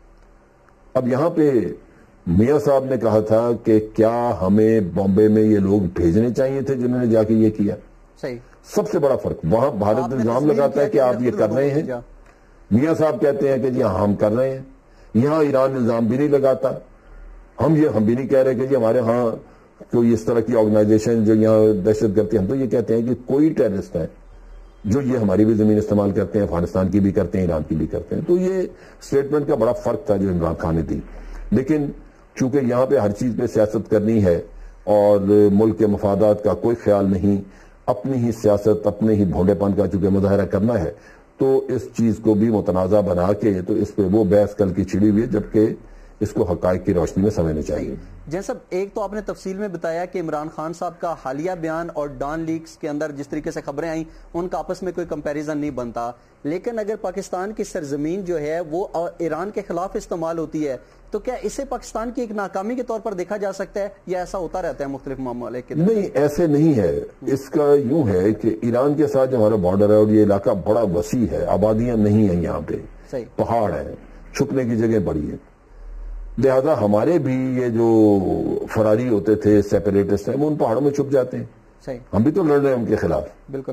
اب یہاں پہ میاں صاحب نے کہا تھا کہ کیا ہمیں بامبے میں یہ لوگ بھیجنے چاہیے تھے جنہوں نے جا کے یہ کیا؟ سب سے بڑا فرق، وہاں بھارت الزام لگاتا ہے کہ آپ یہ کر رہے ہیں، میاں صاحب کہتے ہیں کہ جی ہم کر رہے ہیں۔ یہاں ایران الزام بھی نہیں لگاتا، ہم بھی نہیں کہہ رہے کہ جی ہمارے ہاں کوئی اس طرح کی آرگنائزیشن جو یہاں دہشت گردی، ہم تو یہ کہتے ہیں کہ کوئی ٹیررسٹ ہے جو یہ ہماری بھی زمین استعمال کرتے ہیں، افغانستان کی بھی کرتے ہیں، ایران کی بھی کرتے ہیں. تو یہ اسٹیٹمنٹ کا بڑا فرق تھا جو عمران خان نے دی. لیکن چونکہ یہاں پہ ہر چیز پہ سیاست کرنی ہے اور ملک کے مفادات کا کوئی خیال نہیں، اپنی ہی سیاست، اپنے ہی بھونڈے پن کا چونکہ مظاہرہ کرنا ہے، تو اس چیز کو بھی متنازع بنا کے تو اس پہ وہ بحث کل کی چھڑی ہوئی ہے، جبکہ اس کو حقائق کی روشنی میں سمجھنا چاہیے. جیسا ایک تو آپ نے تفصیل میں بتایا کہ عمران خان صاحب کا حالیہ بیان اور ڈان لیکس کے اندر جس طریقے سے خبریں آئیں ان کا آپس میں کوئی کمپیریزن نہیں بنتا، لیکن اگر پاکستان کی سرزمین جو ہے وہ ایران کے خلاف استعمال ہوتی ہے تو کیا اسے پاکستان کی ایک ناکامی کے طور پر دیکھا جا سکتا ہے یا ایسا ہوتا رہتا ہے مختلف ممالک کے طرف؟ نہیں، ایسے نہیں ہے. اس کا یوں ہے کہ ایران کے ساتھ جو ہمارا بارڈر ہے اور یہ علاقہ بڑا وسیع ہے، آبادیاں نہیں ہیں یہاں پہ، پہاڑ ہیں، چھپنے کی جگہ بڑی ہے. لہذا ہمارے بھی یہ جو فراری ہوتے تھے سیپریٹسٹ ہیں وہ ان پہاڑوں میں چھپ جاتے ہیں. ہم بھی تو لڑ رہے ہیں ان کے خلاف. بالکل.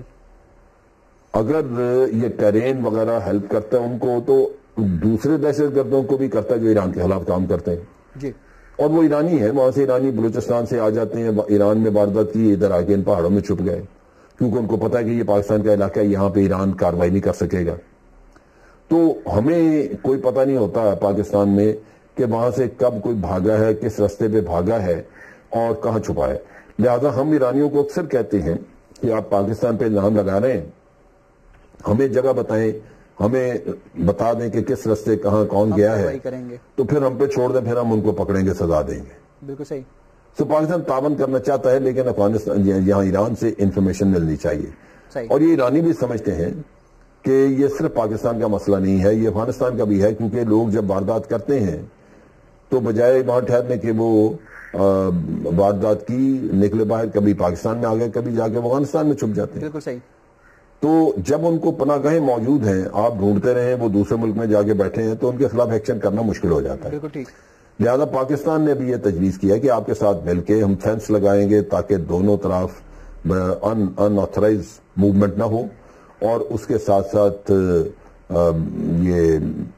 اگر یہ ٹیرین وغیرہ ہیلپ کرتا ہے ان کو تو دوسرے دہشت گردوں کو بھی کرتا ہے جو ایران کے خلاف کام کرتے ہیں جی. اور وہ ایرانی ہے، وہاں سے ایرانی بلوچستان سے آ جاتے ہیں، ایران میں واردات کی، ادھر آ کے ان پہاڑوں میں چھپ گئے کیونکہ ان کو پتا ہے کہ یہ پاکستان کا علاقہ ہے، یہاں پہ ایران کاروائی نہیں کر سکے گا. تو ہمیں کوئی پتہ نہیں ہوتا پاکستان میں کہ وہاں سے کب کوئی بھاگا ہے، کس رستے پہ بھاگا ہے اور کہاں چھپا ہے. لہذا ہم ایرانیوں کو اکثر کہتے ہیں کہ آپ پاکستان پہ الزام لگا رہے ہیں، ہمیں جگہ بتائیں، ہمیں بتا دیں کہ کس رستے کہاں کون گیا ہے، تو پھر ہم پہ چھوڑ دیں، پھر ہم ان کو پکڑیں گے، سزا دیں گے. بالکل صحیح. تو پاکستان تعاون کرنا چاہتا ہے لیکن افغانستان یہاں ایران سے انفارمیشن ملنی چاہیے. اور یہ ایرانی بھی سمجھتے ہیں کہ یہ صرف پاکستان کا مسئلہ نہیں ہے، یہ افغانستان کا بھی ہے، کیونکہ لوگ جب واردات کرتے ہیں تو بجائے وہاں ٹھہرنے کے وہ واردات کی نکلے باہر، کبھی پاکستان میں آ گئے، کبھی جا کے افغانستان میں چھپ جاتے ہیں. بالکل صحیح. تو جب ان کو پناہ گاہیں موجود ہیں، آپ ڈھونڈتے رہیں، وہ دوسرے ملک میں جا کے بیٹھے ہیں، تو ان کے خلاف ایکشن کرنا مشکل ہو جاتا ہے. بالکل ٹھیک. لہذا پاکستان نے بھی یہ تجویز کیا کہ آپ کے ساتھ مل کے ہم فینس لگائیں گے تاکہ دونوں طرف ان آتھرائز موومنٹ نہ ہو، اور اس کے ساتھ ساتھ یہ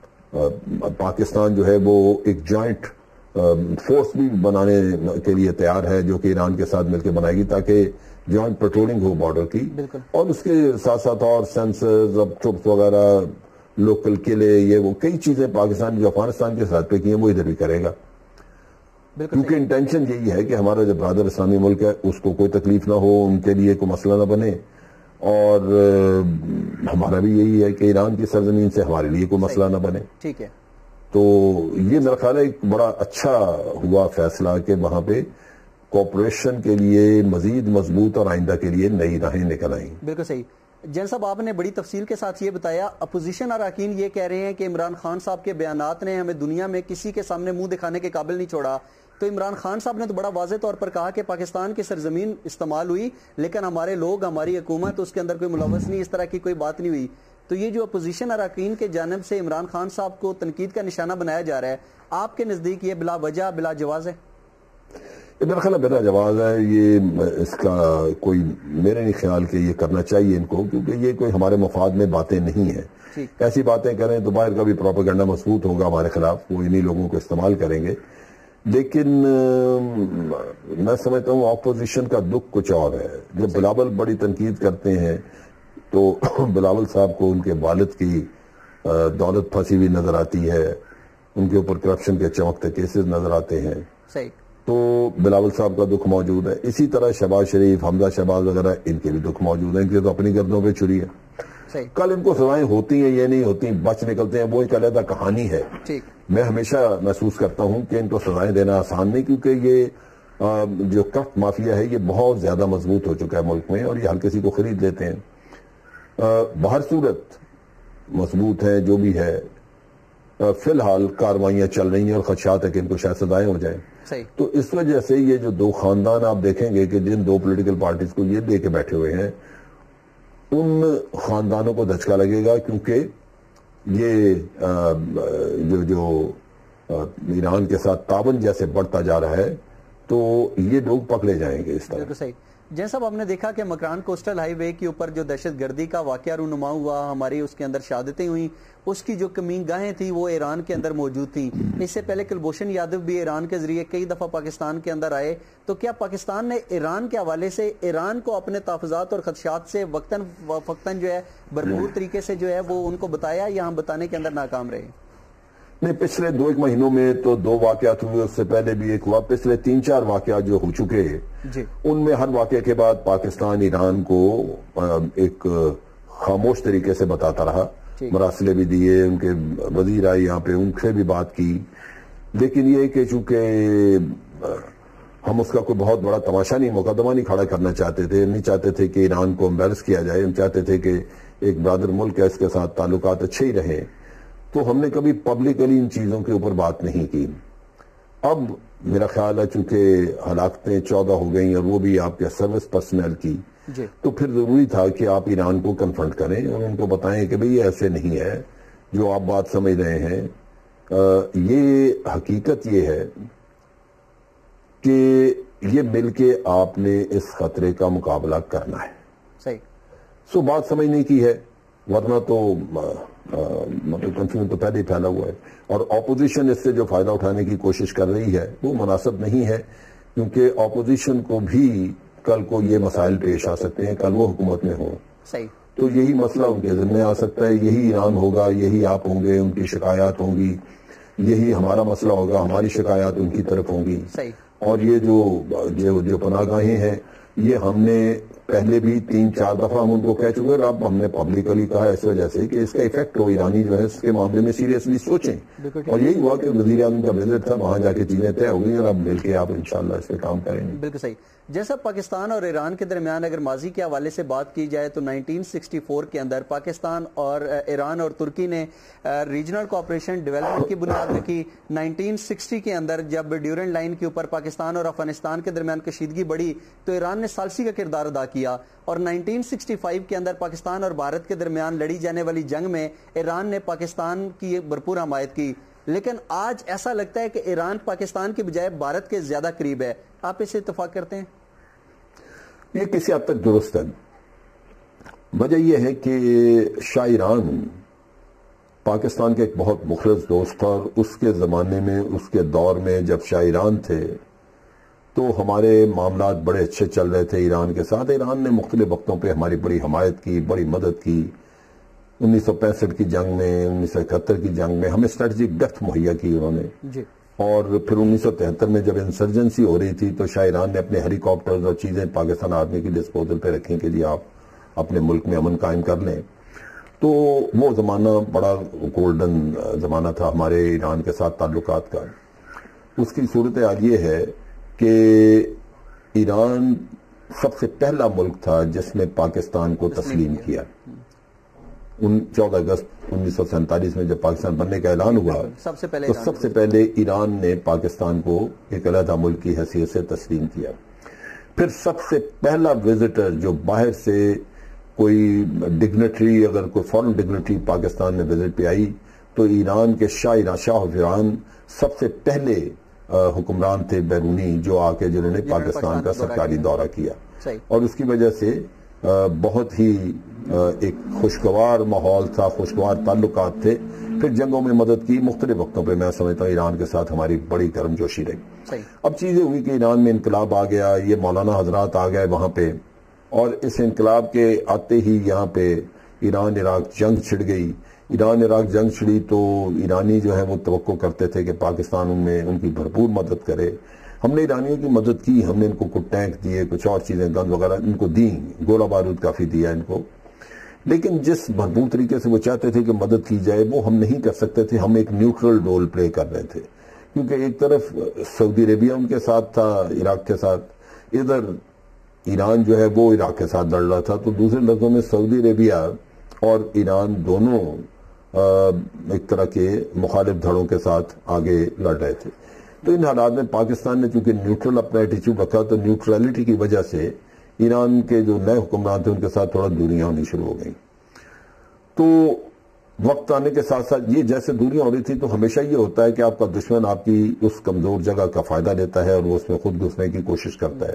پاکستان جو ہے وہ ایک جوائنٹ فورس بھی بنانے کے لیے تیار ہے جو کہ ایران کے ساتھ مل کے بنائے گی تاکہ جوائنٹ پیٹرولنگ ہو بارڈر کی. اور اس کے ساتھ ساتھ اور سینسرز، اب ٹروپس وغیرہ، لوکل قلعے، یہ وہ کئی چیزیں پاکستان جو افغانستان کے ساتھ پہ کی ہیں وہ ادھر بھی کرے گا. کیونکہ انٹینشن یہی ہے کہ ہمارا جو برادر اسلامی ملک ہے اس کو کوئی تکلیف نہ ہو، ان کے لیے کوئی مسئلہ نہ بنے، اور ہمارا بھی یہی ہے کہ ایران کی سرزمین سے ہمارے لیے کوئی مسئلہ نہ بنے. ٹھیک ہے. تو یہ میرا خیال ہے ایک بڑا اچھا ہوا فیصلہ کہ وہاں پہ کوپریشن کے لیے مزید مضبوط اور آئندہ کے لیے نئی راہیں نکل آئیں. بالکل صحیح. جن صاحب آپ نے بڑی تفصیل کے ساتھ یہ بتایا. اپوزیشن اراکین یہ کہہ رہے ہیں کہ عمران خان صاحب کے بیانات نے ہمیں دنیا میں کسی کے سامنے منہ دکھانے کے قابل نہیں چھوڑا. تو عمران خان صاحب نے تو بڑا واضح طور پر کہا کہ پاکستان کی سرزمین استعمال ہوئی لیکن ہمارے لوگ، ہماری حکومت اس کے اندر کوئی ملوث نہیں، اس طرح کی کوئی بات نہیں ہوئی. تو یہ جو اپوزیشن اراکین کے جانب سے عمران خان صاحب کو تنقید کا نشانہ بنایا جا رہا ہے، آپ کے نزدیک یہ بلا وجہ، بلا جواز ہے؟ میرا خیال بلا جواز ہے. یہ اس کا کوئی میرے نہیں خیال کہ یہ کرنا چاہیے ان کو، کیونکہ یہ کوئی ہمارے مفاد میں باتیں نہیں ہیں. ایسی باتیں کریں تو باہر کا بھی پروپیگنڈا مضبوط ہوگا ہمارے خلاف، وہ انہی لوگوں کو استعمال کریں گے. لیکن میں سمجھتا ہوں اپوزیشن کا دکھ کچھ اور ہے. جب بلاول بڑی تنقید کرتے ہیں تو بلاول صاحب کو ان کے والد کی دولت پھنسی ہوئی نظر آتی ہے، ان کے اوپر کرپشن کے چمکتے کیسز نظر آتے ہیں، تو بلاول صاحب کا دکھ موجود ہے. اسی طرح شہباز شریف، حمزہ شہباز وغیرہ، ان کے بھی دکھ موجود ہے. ان کے تو اپنی گردوں پہ چھری ہے. کل ان کو سزائیں ہوتی ہیں، یہ نہیں ہوتی، بچ نکلتے ہیں، وہ ایک علیحدہ کہانی ہے. میں ہمیشہ محسوس کرتا ہوں کہ ان کو سزائیں دینا آسان نہیں، کیونکہ یہ جو کرفٹ مافیا ہے یہ بہت زیادہ مضبوط ہو چکا ہے ملک میں، اور یہ ہر کسی کو خرید لیتے ہیں. بہر صورت مضبوط ہے جو بھی ہے. فی الحال کاروائیاں چل رہی ہیں اور خدشات ہے کہ ان کو شاید سزائیں ہو جائیں. تو اس وجہ سے یہ جو دو خاندان آپ دیکھیں گے کہ جن دو پولیٹیکل پارٹیز کو یہ دے کے بیٹھے ہوئے ہیں، ان خاندانوں کو دھچکا لگے گا، کیونکہ یہ جو ایران کے ساتھ تعاون جیسے بڑھتا جا رہا ہے تو یہ لوگ پکڑے جائیں گے اس طرح. جیسا آپ نے دیکھا کہ مکران کوسٹل ہائی وے کے اوپر جو دہشت گردی کا واقعہ رونما ہوا، ہماری اس کے اندر شہادتیں ہوئیں، اس کی جو کمین گاہیں تھیں وہ ایران کے اندر موجود تھیں. اس سے پہلے کلبھوشن یادو بھی ایران کے ذریعے کئی دفعہ پاکستان کے اندر آئے. تو کیا پاکستان نے ایران کے حوالے سے ایران کو اپنے تحفظات اور خدشات سے وقتاً فوقتاً جو ہے بھرپور طریقے سے جو ہے وہ ان کو بتایا، یا ہم بتانے کے اندر ناکام رہے؟ نہیں، پچھلے 2-1 مہینوں میں تو 2 واقعات ہوئے، اس سے پہلے بھی ایک ہوا. پچھلے 3-4 واقعات جو ہو چکے ہیں جی، ان میں ہر واقعے کے بعد پاکستان ایران کو ایک خاموش طریقے سے بتاتا رہا. مراسلے بھی دیے، ان کے وزیر آئے یہاں پہ، ان سے بھی بات کی. لیکن یہ کہ چونکہ ہم اس کا کوئی بہت بڑا تماشا نہیں، مقدمہ نہیں کھڑا کرنا چاہتے تھے، نہیں چاہتے تھے کہ ایران کو امبیرس کیا جائے، ہم چاہتے تھے کہ ایک برادر ملک ہے، اس کے ساتھ تعلقات اچھے ہی رہیں. تو ہم نے کبھی پبلکلی ان چیزوں کے اوپر بات نہیں کی. اب میرا خیال ہے چونکہ ہلاکتیں 14 ہو گئیں اور وہ بھی آپ کے سروس پرسنل کی، تو پھر ضروری تھا کہ آپ ایران کو کنفرنٹ کریں اور ان کو بتائیں کہ بھئی یہ ایسے نہیں ہے جو آپ بات سمجھ رہے ہیں. یہ حقیقت یہ ہے کہ یہ مل کے آپ نے اس خطرے کا مقابلہ کرنا ہے. صحیح. سو بات سمجھنے کی ہے، ورنہ تو مطلب کنفیوژن تو پہلے ہی پھیلا ہوا ہے. اور اپوزیشن اس سے جو فائدہ اٹھانے کی کوشش کر رہی ہے وہ مناسب نہیں ہے، کیونکہ اپوزیشن کو بھی کل کو یہ مسائل پیش آ سکتے ہیں، کل وہ حکومت میں ہو. صحیح. تو یہی مسئلہ ان کے ذمہ آ سکتا ہے، یہی ایران ہوگا، یہی آپ ہوں گے، ان کی شکایات ہوں گی، یہی ہمارا مسئلہ ہوگا، ہماری شکایات ان کی طرف ہوں گی. صحیح. اور یہ جو پناہ گاہیں ہیں، یہ ہم نے پہلے بھی 3-4 دفعہ ہم ان کو کہہ چکے، اور اب ہم نے پبلکلی کہا اس وجہ سے کہ اس کا ایفیکٹ ہو، ایرانی جو ہے اس کے معاملے میں سیریسلی سوچیں. اور یہی ہوا کہ وزیر اعظم کا وزٹ تھا، وہاں جا کے چیزیں طے ہو گئی، اور اب مل کے آپ انشاءاللہ اس پہ کام کریں گے. بالکل صحیح. جیسا پاکستان اور ایران کے درمیان اگر ماضی کے حوالے سے بات کی جائے تو 1964 کے اندر پاکستان اور ایران اور ترکی نے ریجنل کوآپریشن ڈیولپمنٹ کی بنیاد رکھی. 1960 کے اندر جب ڈیورنڈ لائن کے اوپر پاکستان اور افغانستان کے درمیان کشیدگی بڑھی تو ایران نے ثالثی کا کردار ادا کیا، اور 1965 کے اندر پاکستان اور بھارت کے درمیان لڑی جانے والی جنگ میں ایران نے پاکستان کی بھرپور حمایت کی. لیکن آج ایسا لگتا ہے کہ ایران پاکستان کے بجائے بھارت کے زیادہ قریب ہے. آپ اس سے اتفاق کرتے ہیں؟ یہ کسی حد تک درست ہے. وجہ یہ ہے کہ شاہ ایران پاکستان کے ایک بہت مخلص دوست تھا، اور اس کے زمانے میں، اس کے دور میں جب شاہ ایران تھے تو ہمارے معاملات بڑے اچھے چل رہے تھے ایران کے ساتھ. ایران نے مختلف وقتوں پہ ہماری بڑی حمایت کی، بڑی مدد کی. 1965 کی جنگ میں، 1971 کی جنگ میں ہمیں اسٹریٹجک ڈیپتھ مہیا کی انہوں نے. جی. اور پھر 1973 میں جب انسرجنسی ہو رہی تھی تو شاہ ایران نے اپنے ہیلی کاپٹرز اور چیزیں پاکستان آرمی کی ڈسپوزل پہ رکھیں کہ جی آپ اپنے ملک میں امن قائم کر لیں. تو وہ زمانہ بڑا گولڈن زمانہ تھا ہمارے ایران کے ساتھ تعلقات کا. اس کی صورتحال یہ ہے کہ ایران سب سے پہلا ملک تھا جس نے پاکستان کو تسلیم کیا. 14 اگست 1947 میں جب پاکستان بننے کا اعلان ہوا تو سب سے پہلے ایران نے پاکستان کو ایک علیحدہ ملک کی حیثیت سے تسلیم کیا. پھر سب سے پہلا وزٹر جو باہر سے کوئی ڈگنیٹری، اگر کوئی فورن ڈگنیٹری پاکستان میں وزٹ پہ آئی تو ایران کے شاہ آف ایران سب سے پہلے حکمران تھے بیرونی جو آ کے جنہوں نے پاکستان کا سرکاری دورہ کیا. اور اس کی وجہ سے بہت ہی ایک خوشگوار ماحول تھا، خوشگوار تعلقات تھے. پھر جنگوں میں مدد کی مختلف وقتوں پہ. میں سمجھتا ہوں ایران کے ساتھ ہماری بڑی گرم جوشی رہی. اب چیزیں ہوئی کہ ایران میں انقلاب آ گیا، یہ مولانا حضرات آ گئے وہاں پہ، اور اس انقلاب کے آتے ہی یہاں پہ ایران عراق جنگ چھڑ گئی. ایران عراق جنگ چھڑی تو ایرانی جو ہے وہ توقع کرتے تھے کہ پاکستان ان کی بھرپور مدد کرے. ہم نے ایرانیوں کی مدد کی، ہم نے ان کو کچھ ٹینک دیے، کچھ اور چیزیں گن وغیرہ ان کو دیں، گولہ بارود کافی دیا ان کو. لیکن جس بھرپور طریقے سے وہ چاہتے تھے کہ مدد کی جائے وہ ہم نہیں کر سکتے تھے. ہم ایک نیوٹرل رول پلے کر رہے تھے، کیونکہ ایک طرف سعودی عربیہ ان کے ساتھ تھا عراق کے ساتھ، ادھر ایران جو ہے وہ عراق کے ساتھ لڑ رہا تھا. تو دوسرے لفظوں میں سعودی عربیہ اور ایران دونوں ایک طرح کے مخالف دھڑوں کے ساتھ آگے لڑ رہے تھے. تو ان حالات میں پاکستان نے چونکہ نیوٹرل اپنا ایٹیچیوڈ رکھا تو نیوٹرلٹی کی وجہ سے ایران کے جو نئے حکمران تھے ان کے ساتھ تھوڑا دوریاں ہونی شروع ہو گئیں. تو وقت آنے کے ساتھ ساتھ یہ جیسے دوریاں ہو رہی تھی تو ہمیشہ یہ ہوتا ہے کہ آپ کا دشمن آپ کی اس کمزور جگہ کا فائدہ لیتا ہے اور وہ اس میں خود گھسنے کی کوشش کرتا ہے.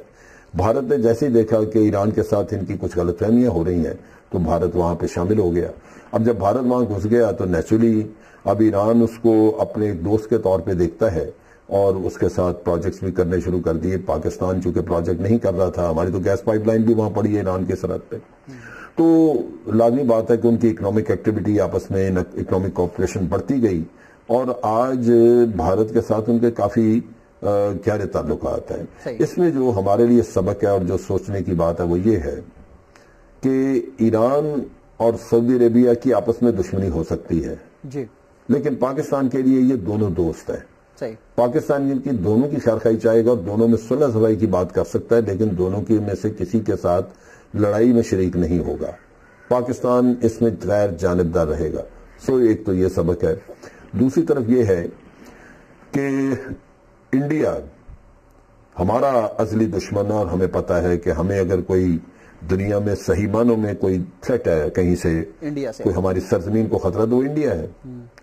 بھارت نے جیسے ہی دیکھا کہ ایران کے ساتھ ان کی کچھ غلط فہمیاں ہو رہی ہیں تو بھارت وہاں پہ شامل ہو گیا. اب جب بھارت وہاں گھس گیا تو نیچرلی اب ایران اس کو اپنے ایک دوست کے طور پہ دیکھتا ہے اور اس کے ساتھ پروجیکٹس بھی کرنے شروع کر دیے. پاکستان چونکہ پروجیکٹ نہیں کر رہا تھا, ہماری تو گیس پائپ لائن بھی وہاں پڑی ہے ایران کے سرحد پہ, تو لازمی بات ہے کہ ان کی اکنامک ایکٹیویٹی آپس میں اکنامک کوآپریشن بڑھتی گئی اور آج بھارت کے ساتھ ان کے کافی گہرے تعلقات ہیں. اس میں جو ہمارے لیے سبق ہے اور جو سوچنے کی بات ہے وہ یہ ہے کہ ایران اور سعودی عربیہ کی آپس میں دشمنی ہو سکتی ہے جی, لیکن پاکستان کے لیے یہ دونوں دوست ہیں. صحیح. پاکستان جن کی دونوں کی خیرخواہی چاہے گا اور دونوں میں صلح صفائی کی بات کر سکتا ہے, لیکن دونوں کی میں سے کسی کے ساتھ لڑائی میں شریک نہیں ہوگا. پاکستان اس میں غیر جانبدار رہے گا. ایک تو یہ سبق ہے. دوسری طرف یہ ہے کہ انڈیا ہمارا ازلی دشمن ہے اور ہمیں پتا ہے کہ ہمیں اگر کوئی دنیا میں صحیح معنوں میں کوئی تھریٹ ہے کہیں سے, انڈیا سے کوئی ہماری سرزمین کو خطرہ, تو وہ انڈیا ہے.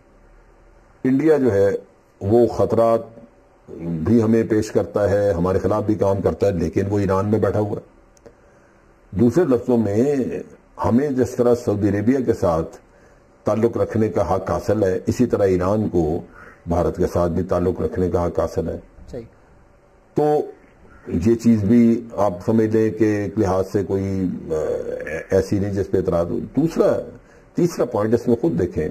انڈیا جو ہے وہ خطرات بھی ہمیں پیش کرتا ہے, ہمارے خلاف بھی کام کرتا ہے, لیکن وہ ایران میں بیٹھا ہوا ہے. دوسرے لفظوں میں ہمیں جس طرح سعودی عربیہ کے ساتھ تعلق رکھنے کا حق حاصل ہے, اسی طرح ایران کو بھارت کے ساتھ بھی تعلق رکھنے کا حق حاصل ہے. صحیح. تو یہ چیز بھی آپ سمجھ لیں کہ ایک لحاظ سے کوئی ایسی نہیں جس پہ اعتراض ہو. تیسرا پوائنٹ اس میں خود دیکھیں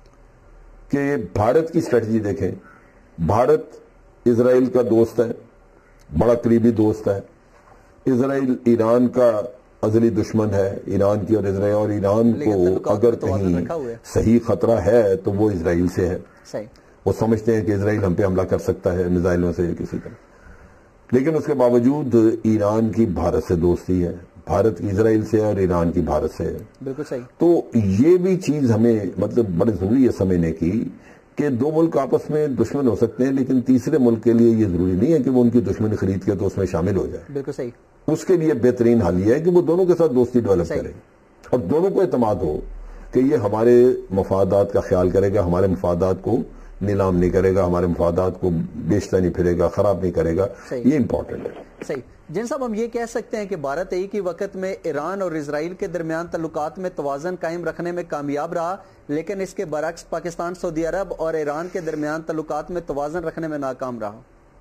کہ بھارت کی اسٹریٹجی دیکھیں. بھارت اسرائیل کا دوست ہے, بڑا قریبی دوست ہے. اسرائیل ایران کا ازلی دشمن ہے, ایران کی اور اسرائیل, اور ایران کو اگر کہیں صحیح خطرہ ہے تو وہ اسرائیل سے ہے. صحیح. وہ سمجھتے ہیں کہ اسرائیل ہم پہ حملہ کر سکتا ہے میزائلوں سے یا کسی طرح, لیکن اس کے باوجود ایران کی بھارت سے دوستی ہے, بھارت کی اسرائیل سے اور ایران کی بھارت سے ہے. بالکل صحیح. تو یہ بھی چیز ہمیں مطلب بڑی ضروری ہے سمجھنے کی کہ دو ملک آپس میں دشمن ہو سکتے ہیں, لیکن تیسرے ملک کے لیے یہ ضروری نہیں ہے کہ وہ ان کی دشمنی خرید کے تو اس میں شامل ہو جائے. بالکل صحیح. اس کے لیے بہترین حل یہ ہے کہ وہ دونوں کے ساتھ دوستی ڈیولپ کرے اور دونوں کو اعتماد ہو کہ یہ ہمارے مفادات کا خیال کرے گا, ہمارے مفادات کو نیلام نہیں کرے گا, ہمارے مفادات کو بیچتا نہیں پھرے گا, خراب نہیں کرے گا. یہ امپورٹنٹ ہے. صحیح. جن صاحب ہم یہ کہہ سکتے ہیں کہ بھارت ایک ہی وقت میں ایران اور اسرائیل کے درمیان تعلقات میں توازن قائم رکھنے میں کامیاب رہا, لیکن اس کے برعکس پاکستان سعودی عرب اور ایران کے درمیان تعلقات میں توازن رکھنے میں ناکام رہا.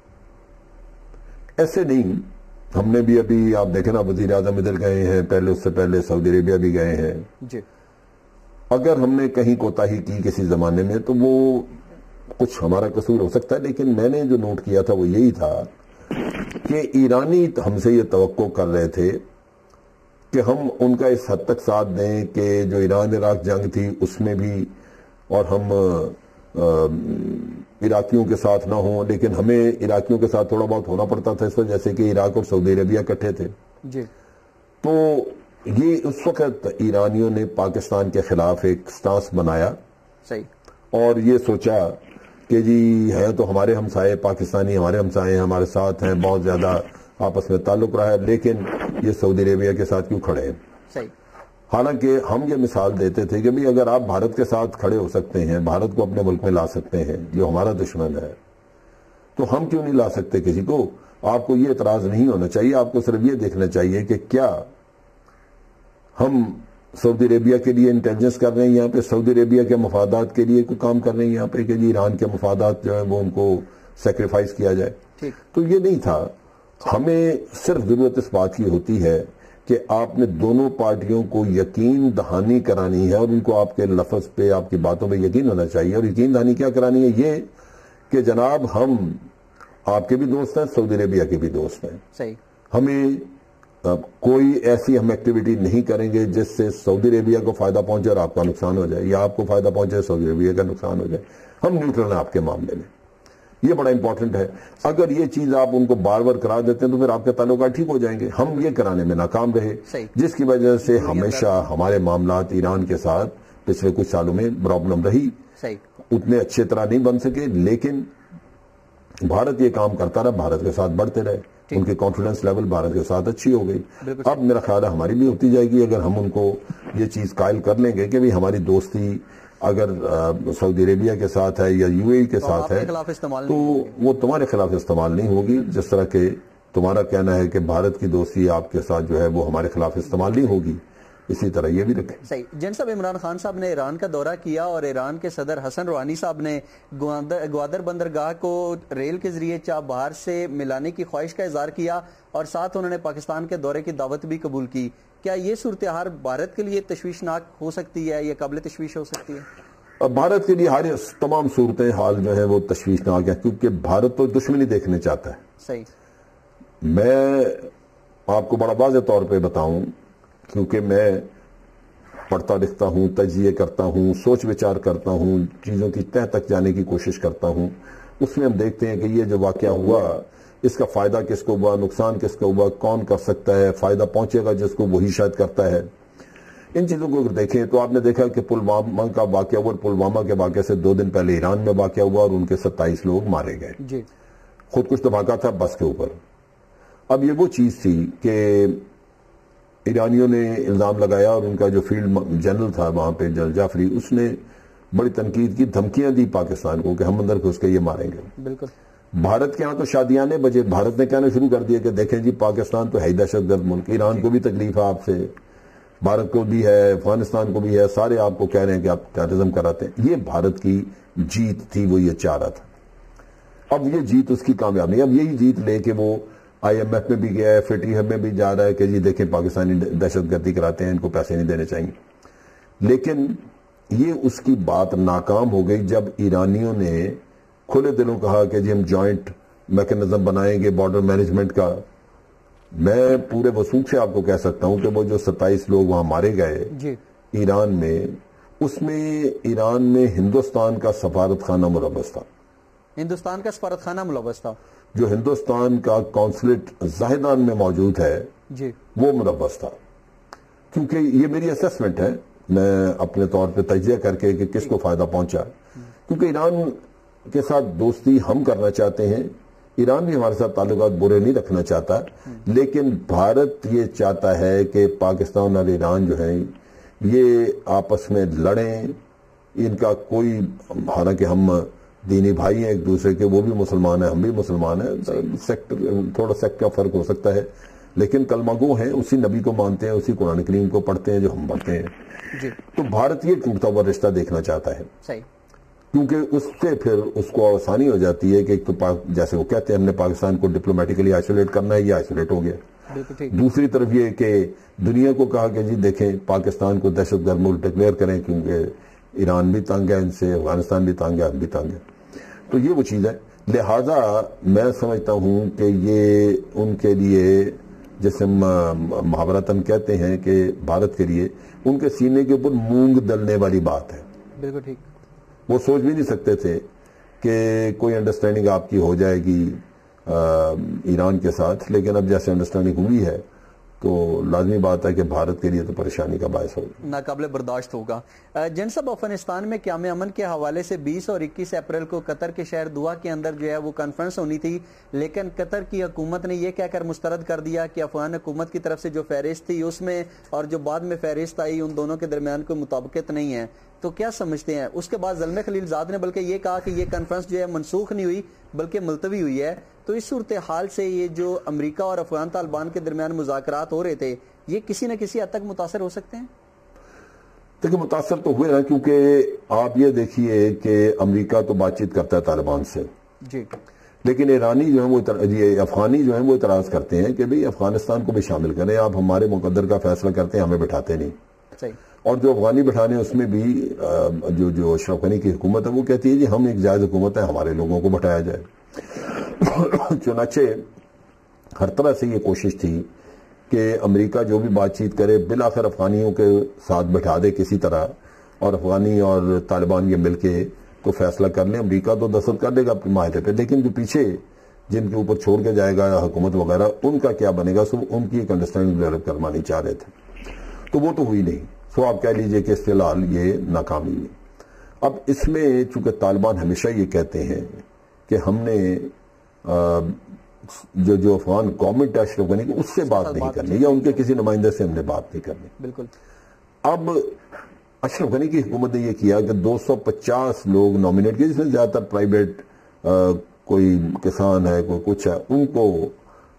ایسے نہیں. ہم نے بھی ابھی آپ دیکھیں نا وزیر اعظم ادھر گئے ہیں, پہلے اس سے پہلے سعودی عربیہ بھی گئے ہیں. جی. اگر ہم نے کہیں کوتاہی کی کسی زمانے میں تو وہ کچھ ہمارا قصور ہو سکتا ہے, لیکن میں نے جو نوٹ کیا تھا وہ یہی تھا کہ ایرانی ہم سے یہ توقع کر رہے تھے کہ ہم ان کا اس حد تک ساتھ دیں کہ جو ایران عراق جنگ تھی اس میں بھی, اور ہم عراقیوں کے ساتھ نہ ہوں, لیکن ہمیں عراقیوں کے ساتھ تھوڑا بہت ہونا پڑتا تھا اس وجہ سے کہ عراق اور سعودی عربیہ اکٹھے تھے. جی. تو یہ اس وقت ایرانیوں نے پاکستان کے خلاف ایک سٹانس بنایا. صحیح. اور یہ سوچا کہ جی ہے تو ہمارے ہمسائے پاکستانی, ہمارے ہمسائے ہیں, ہمارے ساتھ ہیں, بہت زیادہ آپس میں تعلق رہا ہے, لیکن یہ سعودی عربیہ کے ساتھ کیوں کھڑے ہیں. صحیح. حالانکہ ہم یہ مثال دیتے تھے کہ بھی اگر آپ بھارت کے ساتھ کھڑے ہو سکتے ہیں, بھارت کو اپنے ملک میں لا سکتے ہیں جو ہمارا دشمن ہے, تو ہم کیوں نہیں لا سکتے کسی کو. آپ کو یہ اعتراض نہیں ہونا چاہیے, آپ کو صرف یہ دیکھنا چاہیے کہ کیا ہم سعودی عربیہ کے لیے انٹیلیجنس کر رہے ہیں یہاں پہ, سعودی عربیہ کے مفادات کے لیے کوئی کام کر رہے ہیں یہاں پہ کہ جی ایران کے مفادات جو ہیں وہ ان کو سیکریفائز کیا جائے. تو یہ نہیں تھا. ہمیں صرف ضرورت اس بات کی ہوتی ہے کہ آپ نے دونوں پارٹیوں کو یقین دہانی کرانی ہے, اور ان کو آپ کے لفظ پہ, آپ کی باتوں پہ یقین ہونا چاہیے. اور یقین دہانی کیا کرانی ہے, یہ کہ جناب ہم آپ کے بھی دوست ہیں, سعودی عربیہ کے بھی دوست ہیں. صحیح. ہمیں کوئی ایسی ہم ایکٹیویٹی نہیں کریں گے جس سے سعودی عربیہ کو فائدہ پہنچے اور آپ کا نقصان ہو جائے, یا آپ کو فائدہ پہنچے سعودی عربیہ کا نقصان ہو جائے. ہم نیوٹرل ہیں آپ کے معاملے میں. یہ بڑا امپورٹنٹ ہے. اگر یہ چیز آپ ان کو بار بار کرا دیتے ہیں تو پھر آپ کے تعلقات ٹھیک ہو جائیں گے. ہم یہ کرانے میں ناکام رہے, جس کی وجہ سے ہمیشہ ہمارے معاملات ایران کے ساتھ پچھلے کچھ سالوں میں پرابلم رہی. اتنے اچھے طرح نہیں بن سکے, لیکن بھارت یہ کام کرتا رہا, بھارت کے ساتھ بڑھتے رہے, ان کی کانفیڈنس لیول بھارت کے ساتھ اچھی ہو گئی. اب میرا خیال ہے ہماری بھی ہوتی جائے گی اگر ہم ان کو یہ چیز قائل کر لیں گے کہ بھی ہماری دوستی اگر سعودی عربیہ کے ساتھ ہے یا یو اے ای کے ساتھ ہے تو وہ تمہارے خلاف استعمال نہیں ہوگی, جس طرح کہ تمہارا کہنا ہے کہ بھارت کی دوستی آپ کے ساتھ جو ہے وہ ہمارے خلاف استعمال نہیں ہوگی، اسی طرح یہ بھی رکھیں۔ صحیح۔ جن صاحب، عمران خان صاحب نے ایران کا دورہ کیا اور ایران کے صدر حسن روحانی صاحب نے گوادر بندرگاہ کو ریل کے ذریعے چابہار سے ملانے کی خواہش کا اظہار کیا اور ساتھ انہوں نے پاکستان کے دورے کی دعوت بھی قبول کی۔ کیا یہ صورتحال بھارت کے لیے تشویشناک ہو سکتی ہے یا قابل تشویش ہو سکتی ہے؟ بھارت کے لیے تمام صورتیں حال جو ہیں وہ تشویشناک ہیں، کیونکہ بھارت تو دشمنی دیکھنے چاہتا ہے۔ صحیح۔ میں آپ کو بڑا واضح طور پہ بتاؤں، کیونکہ میں پڑھتا لکھتا ہوں، تجزیے کرتا ہوں، سوچ وچار کرتا ہوں، چیزوں کی تہ تک جانے کی کوشش کرتا ہوں، اس میں ہم دیکھتے ہیں کہ یہ جو واقعہ ہوا اس کا فائدہ کس کو ہوا، نقصان کس کو ہوا، کون کر سکتا ہے، فائدہ پہنچے گا جس کو وہی شاید کرتا ہے۔ ان چیزوں کو اگر دیکھیں تو آپ نے دیکھا کہ پلوامہ کا واقعہ ہوا، پلوامہ کے واقعے سے 2 دن پہلے ایران میں واقعہ ہوا اور ان کے 27 لوگ مارے گئے۔ جی۔ خودکش دھماکہ تھا بس کے اوپر۔ اب یہ وہ چیز تھی کہ ایرانیوں نے الزام لگایا اور ان کا جو فیلڈ جنرل تھا وہاں پہ جنرل جعفری، اس نے بڑی تنقید کی، دھمکیاں دی پاکستان کو کہ ہم اندر گھس کے یہ ماریں گے۔ بالکل۔ بھارت کے ہاں تو شادیانے بجے، بھارت نے کہنا شروع کر دیا کہ دیکھیں جی پاکستان تو ہے دہشت گرد ملک، ایران کو بھی تکلیف ہے آپ سے، بھارت کو بھی ہے، افغانستان کو بھی ہے، سارے آپ کو کہہ رہے ہیں کہ آپ ٹیررزم کراتے ہیں۔ یہ بھارت کی جیت تھی، وہ یہ چاہ رہا تھا۔ اب یہ جیت اس کی کامیاب نہیں، اب یہی جیت لے کے وہ IMF میں بھی گیا ہے، FATF میں بھی جا رہا ہے کہ جی دیکھیں پاکستانی دہشت گردی کراتے ہیں، ان کو پیسے نہیں دینے چاہیے۔ لیکن یہ اس کی بات ناکام ہو گئی جب ایرانیوں نے کھلے دلوں کہا کہ جی ہم جوائنٹ میکنزم بنائیں گے بارڈر مینجمنٹ کا۔ میں پورے وثوق سے آپ کو کہہ سکتا ہوں کہ وہ جو 27 لوگ وہاں مارے گئے جی ایران میں، اس میں ایران میں ہندوستان کا سفارت خانہ ملوث تھا، ہندوستان کا سفارت خانہ ملوث تھا، جو ہندوستان کا کونسلیٹ زاہدان میں موجود ہے جی وہ ملوث تھا۔ کیونکہ یہ میری اسیسمنٹ ہے، میں اپنے طور پہ تجزیہ کر کے کہ کس کو فائدہ پہنچا، کیونکہ ایران کے ساتھ دوستی ہم کرنا چاہتے ہیں، ایران بھی ہمارے ساتھ تعلقات برے نہیں رکھنا چاہتا، لیکن بھارت یہ چاہتا ہے کہ پاکستان اور ایران جو ہیں یہ آپس میں لڑیں، ان کا کوئی، حالانکہ ہم دینی بھائی ہیں ایک دوسرے کے، وہ بھی مسلمان ہیں ہم بھی مسلمان ہیں، سیکٹر تھوڑا سیکٹ کا فرق ہو سکتا ہے، لیکن کلمہ گو ہیں، اسی نبی کو مانتے ہیں، اسی قرآن کریم کو پڑھتے ہیں جو ہم پڑھتے ہیں۔ تو بھارت یہ ٹوٹتا ہوا رشتہ دیکھنا چاہتا ہے، صحیح، کیونکہ اس سے پھر اس کو آسانی ہو جاتی ہے کہ ایک تو جیسے وہ کہتے ہیں ہم نے پاکستان کو ڈپلومیٹیکلی آئسولیٹ کرنا ہے، یہ آئسولیٹ ہو گیا۔ دوسری طرف یہ کہ دنیا کو کہا کہ جی دیکھیں پاکستان کو دہشت گرد ملک ڈکلیئر کریں، کیونکہ ایران بھی تنگ ہے ان سے، افغانستان بھی تنگ ہے، ہم بھی تنگ ہے۔ تو یہ وہ چیز ہے، لہٰذا میں سمجھتا ہوں کہ یہ ان کے لیے، جیسے محاورتاً کہتے ہیں کہ بھارت کے لیے ان کے سینے کے اوپر مونگ دلنے والی بات ہے۔ بالکل ٹھیک۔ وہ سوچ بھی نہیں سکتے تھے کہ کوئی انڈرسٹینڈنگ آپ کی ہو جائے گی ایران کے ساتھ، لیکن اب جیسے انڈرسٹینڈنگ ہوئی ہے تو لازمی بات ہے کہ بھارت کے لیے تو پریشانی کا باعث ہوگا، ناقابل برداشت ہوگا۔ جن صاحب، افغانستان میں قیام امن کے حوالے سے 20 اور 21 اپریل کو قطر کے شہر دوحہ کے اندر جو ہے وہ کانفرنس ہونی تھی، لیکن قطر کی حکومت نے یہ کہہ کر مسترد کر دیا کہ افغان حکومت کی طرف سے جو فہرست تھی اس میں اور جو بعد میں فہرست آئی ان دونوں کے درمیان کوئی مطابقت نہیں ہے۔ تو کیا سمجھتے ہیں؟ اس کے بعد زلمے خلیل زاد نے بلکہ یہ کہا کہ یہ کانفرنس جو ہے منسوخ نہیں ہوئی بلکہ ملتوی ہوئی ہے۔ تو اس صورتحال سے یہ جو امریکہ اور افغان طالبان کے درمیان مذاکرات ہو رہے تھے، یہ کسی نہ کسی حد تک متاثر ہو سکتے ہیں؟ دیکھیں متاثر تو ہوئے نا، کیونکہ آپ یہ دیکھیے کہ امریکہ تو بات چیت کرتا ہے طالبان سے، جی، لیکن ایرانی جو ہیں وہ افغانی جو ہیں وہ اعتراض کرتے ہیں کہ بھئی افغانستان کو بھی شامل کریں، آپ ہمارے مقدر کا فیصلہ کرتے ہیں، ہمیں بٹھاتے نہیں۔ صحیح۔ اور جو افغانی بٹھانے اس میں بھی جو اشرف غنی کی حکومت ہے وہ کہتی ہے جی ہم ایک جائز حکومت ہے، ہمارے لوگوں کو بٹھایا جائے۔ چنانچہ ہر طرح سے یہ کوشش تھی کہ امریکہ جو بھی بات چیت کرے بالآخر افغانیوں کے ساتھ بٹھا دے کسی طرح، اور افغانی اور طالبان یہ مل کے تو فیصلہ کر لیں۔ امریکہ تو دستخط کر دے گا اپنے معاہدے پہ، لیکن جو پیچھے جن کے اوپر چھوڑ کے جائے گا حکومت وغیرہ، ان کا کیا بنے گا، سب ان کی ایک انڈرسٹینڈنگ ڈیولپ کروانے چاہ رہے تھے، تو وہ تو ہوئی نہیں۔ سو آپ کہہ لیجئے کہ فی الحال یہ ناکامی ہوئی۔ اب اس میں چونکہ طالبان ہمیشہ یہ کہتے ہیں کہ ہم نے جو افغان گورنمنٹ ہے اشرف غنی کی، اس سے بات نہیں کرنی، یا ان کے کسی نمائندے سے ہم نے بات نہیں کرنی۔ بالکل۔ اب اشرف غنی کی حکومت نے یہ کیا کہ 250 لوگ نامینیٹ کیے، جس میں زیادہ تر پرائیویٹ، کوئی کسان ہے کوئی کچھ ہے، ان کو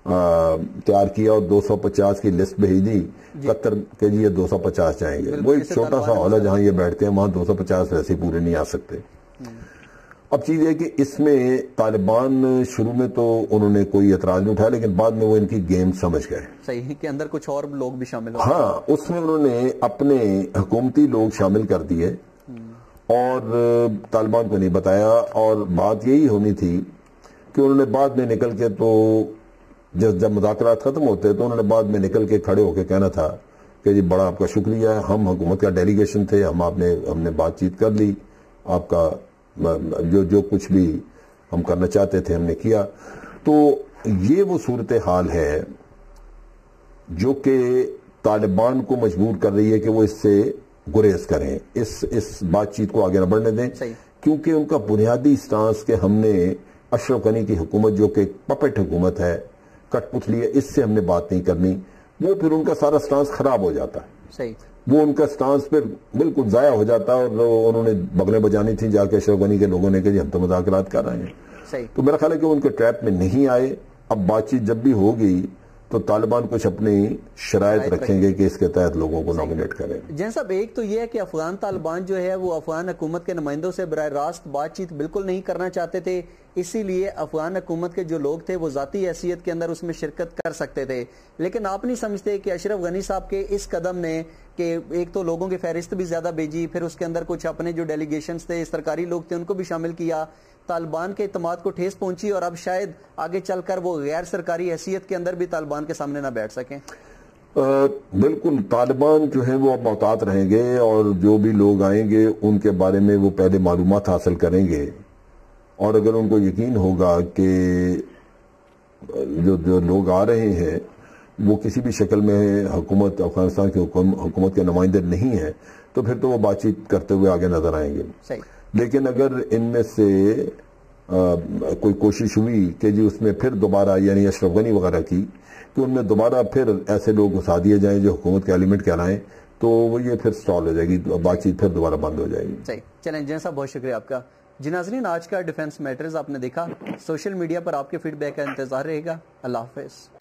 تیار کیا اور 250 کی لسٹ بھیج دی قطر کہ جی یہ 250 جائیں گے. وہ ایک چھوٹا سا ہال ہے جہاں یہ بیٹھتے ہیں, وہاں 250 ویسے پورے نہیں آ سکتے. اب چیز ہے کہ اس میں طالبان شروع میں تو انہوں نے کوئی اعتراض نہیں اٹھایا, لیکن بعد میں وہ ان کی گیم سمجھ گئے. صحیح کہ اندر کچھ اور لوگ بھی شامل ہو. ہاں, اس میں انہوں نے اپنے حکومتی لوگ شامل کر دیے اور طالبان کو نہیں بتایا. اور بات یہی ہونی تھی کہ انہوں نے بعد میں نکل کے, تو جب مذاکرات ختم ہوتے تو انہوں نے بعد میں نکل کے کھڑے ہو کے کہنا تھا کہ جی بڑا آپ کا شکریہ, ہم حکومت کا ڈیلیگیشن تھے, ہم نے بات چیت کر لی, آپ کا جو کچھ بھی ہم کرنا چاہتے تھے ہم نے کیا. تو یہ وہ صورتحال ہے جو کہ طالبان کو مجبور کر رہی ہے کہ وہ اس سے گریز کریں, اس بات چیت کو آگے نہ بڑھنے دیں. کیونکہ ان کا بنیادی سٹانس کہ ہم نے اشرف غنی کی حکومت جو کہ پپٹ حکومت ہے, کٹ پتلی ہے, اس سے ہم نے بات نہیں کرنی, وہ پھر ان کا سارا سٹانس خراب ہو جاتا ہے. وہ ان کا سٹانس پھر بالکل ضائع ہو جاتا ہے. اور انہوں نے بغلیں بجانی تھی جا کے اشرف غنی کے لوگوں نے کہ جی ہم تو مذاکرات کر رہے ہیں. تو میرا خیال ہے کہ وہ ان کے ٹریپ میں نہیں آئے. اب بات چیت جب بھی ہوگی تو طالبان کچھ اپنی شرائط رکھیں گے کہ اس کے تحت لوگوں کو نامنیٹ کریں. جن صاحب, ایک تو یہ ہے کہ افغان طالبان جو ہے وہ افغان حکومت کے نمائندوں سے براہ راست بات چیت بالکل نہیں کرنا چاہتے تھے, اسی لیے افغان حکومت کے جو لوگ تھے وہ ذاتی حیثیت کے اندر اس میں شرکت کر سکتے تھے. لیکن آپ نہیں سمجھتے کہ اشرف غنی صاحب کے اس قدم نے کہ ایک تو لوگوں کی فہرست بھی زیادہ بھیجی, پھر اس کے اندر کچھ اپنے جو ڈیلیگیشنز تھے, سرکاری لوگ تھے, ان کو بھی شامل کیا, طالبان کے اعتماد کو ٹھیس پہنچی, اور اب شاید آگے چل کر وہ غیر سرکاری حیثیت کے اندر بھی طالبان کے سامنے نہ بیٹھ سکیں. بالکل, طالبان جو ہیں وہ اب محتاط رہیں گے, اور جو بھی لوگ آئیں گے ان کے بارے میں وہ پہلے معلومات حاصل کریں گے. اور اگر ان کو یقین ہوگا کہ جو لوگ آ رہے ہیں وہ کسی بھی شکل میں حکومت افغانستان کی حکومت کے نمائندے نہیں ہیں, تو پھر تو وہ بات چیت کرتے ہوئے آگے نظر آئیں گے. لیکن اگر ان میں سے کوئی کوشش ہوئی کہ جی اس میں پھر دوبارہ, یعنی اشرف غنی وغیرہ کی, کہ ان میں دوبارہ پھر ایسے لوگ گھسا دیے جائیں جو حکومت کے ایلیمنٹ کہلائیں, تو وہ یہ پھر سٹال ہو جائے گی, بات چیت پھر دوبارہ بند ہو جائے گی. چلیں جن صاحب, بہت شکریہ آپ کا. جی ناظرین, آج کا ڈیفنس میٹرز آپ نے دیکھا. سوشل میڈیا پر آپ کے فیڈ بیک کا انتظار رہے گا. اللہ حافظ.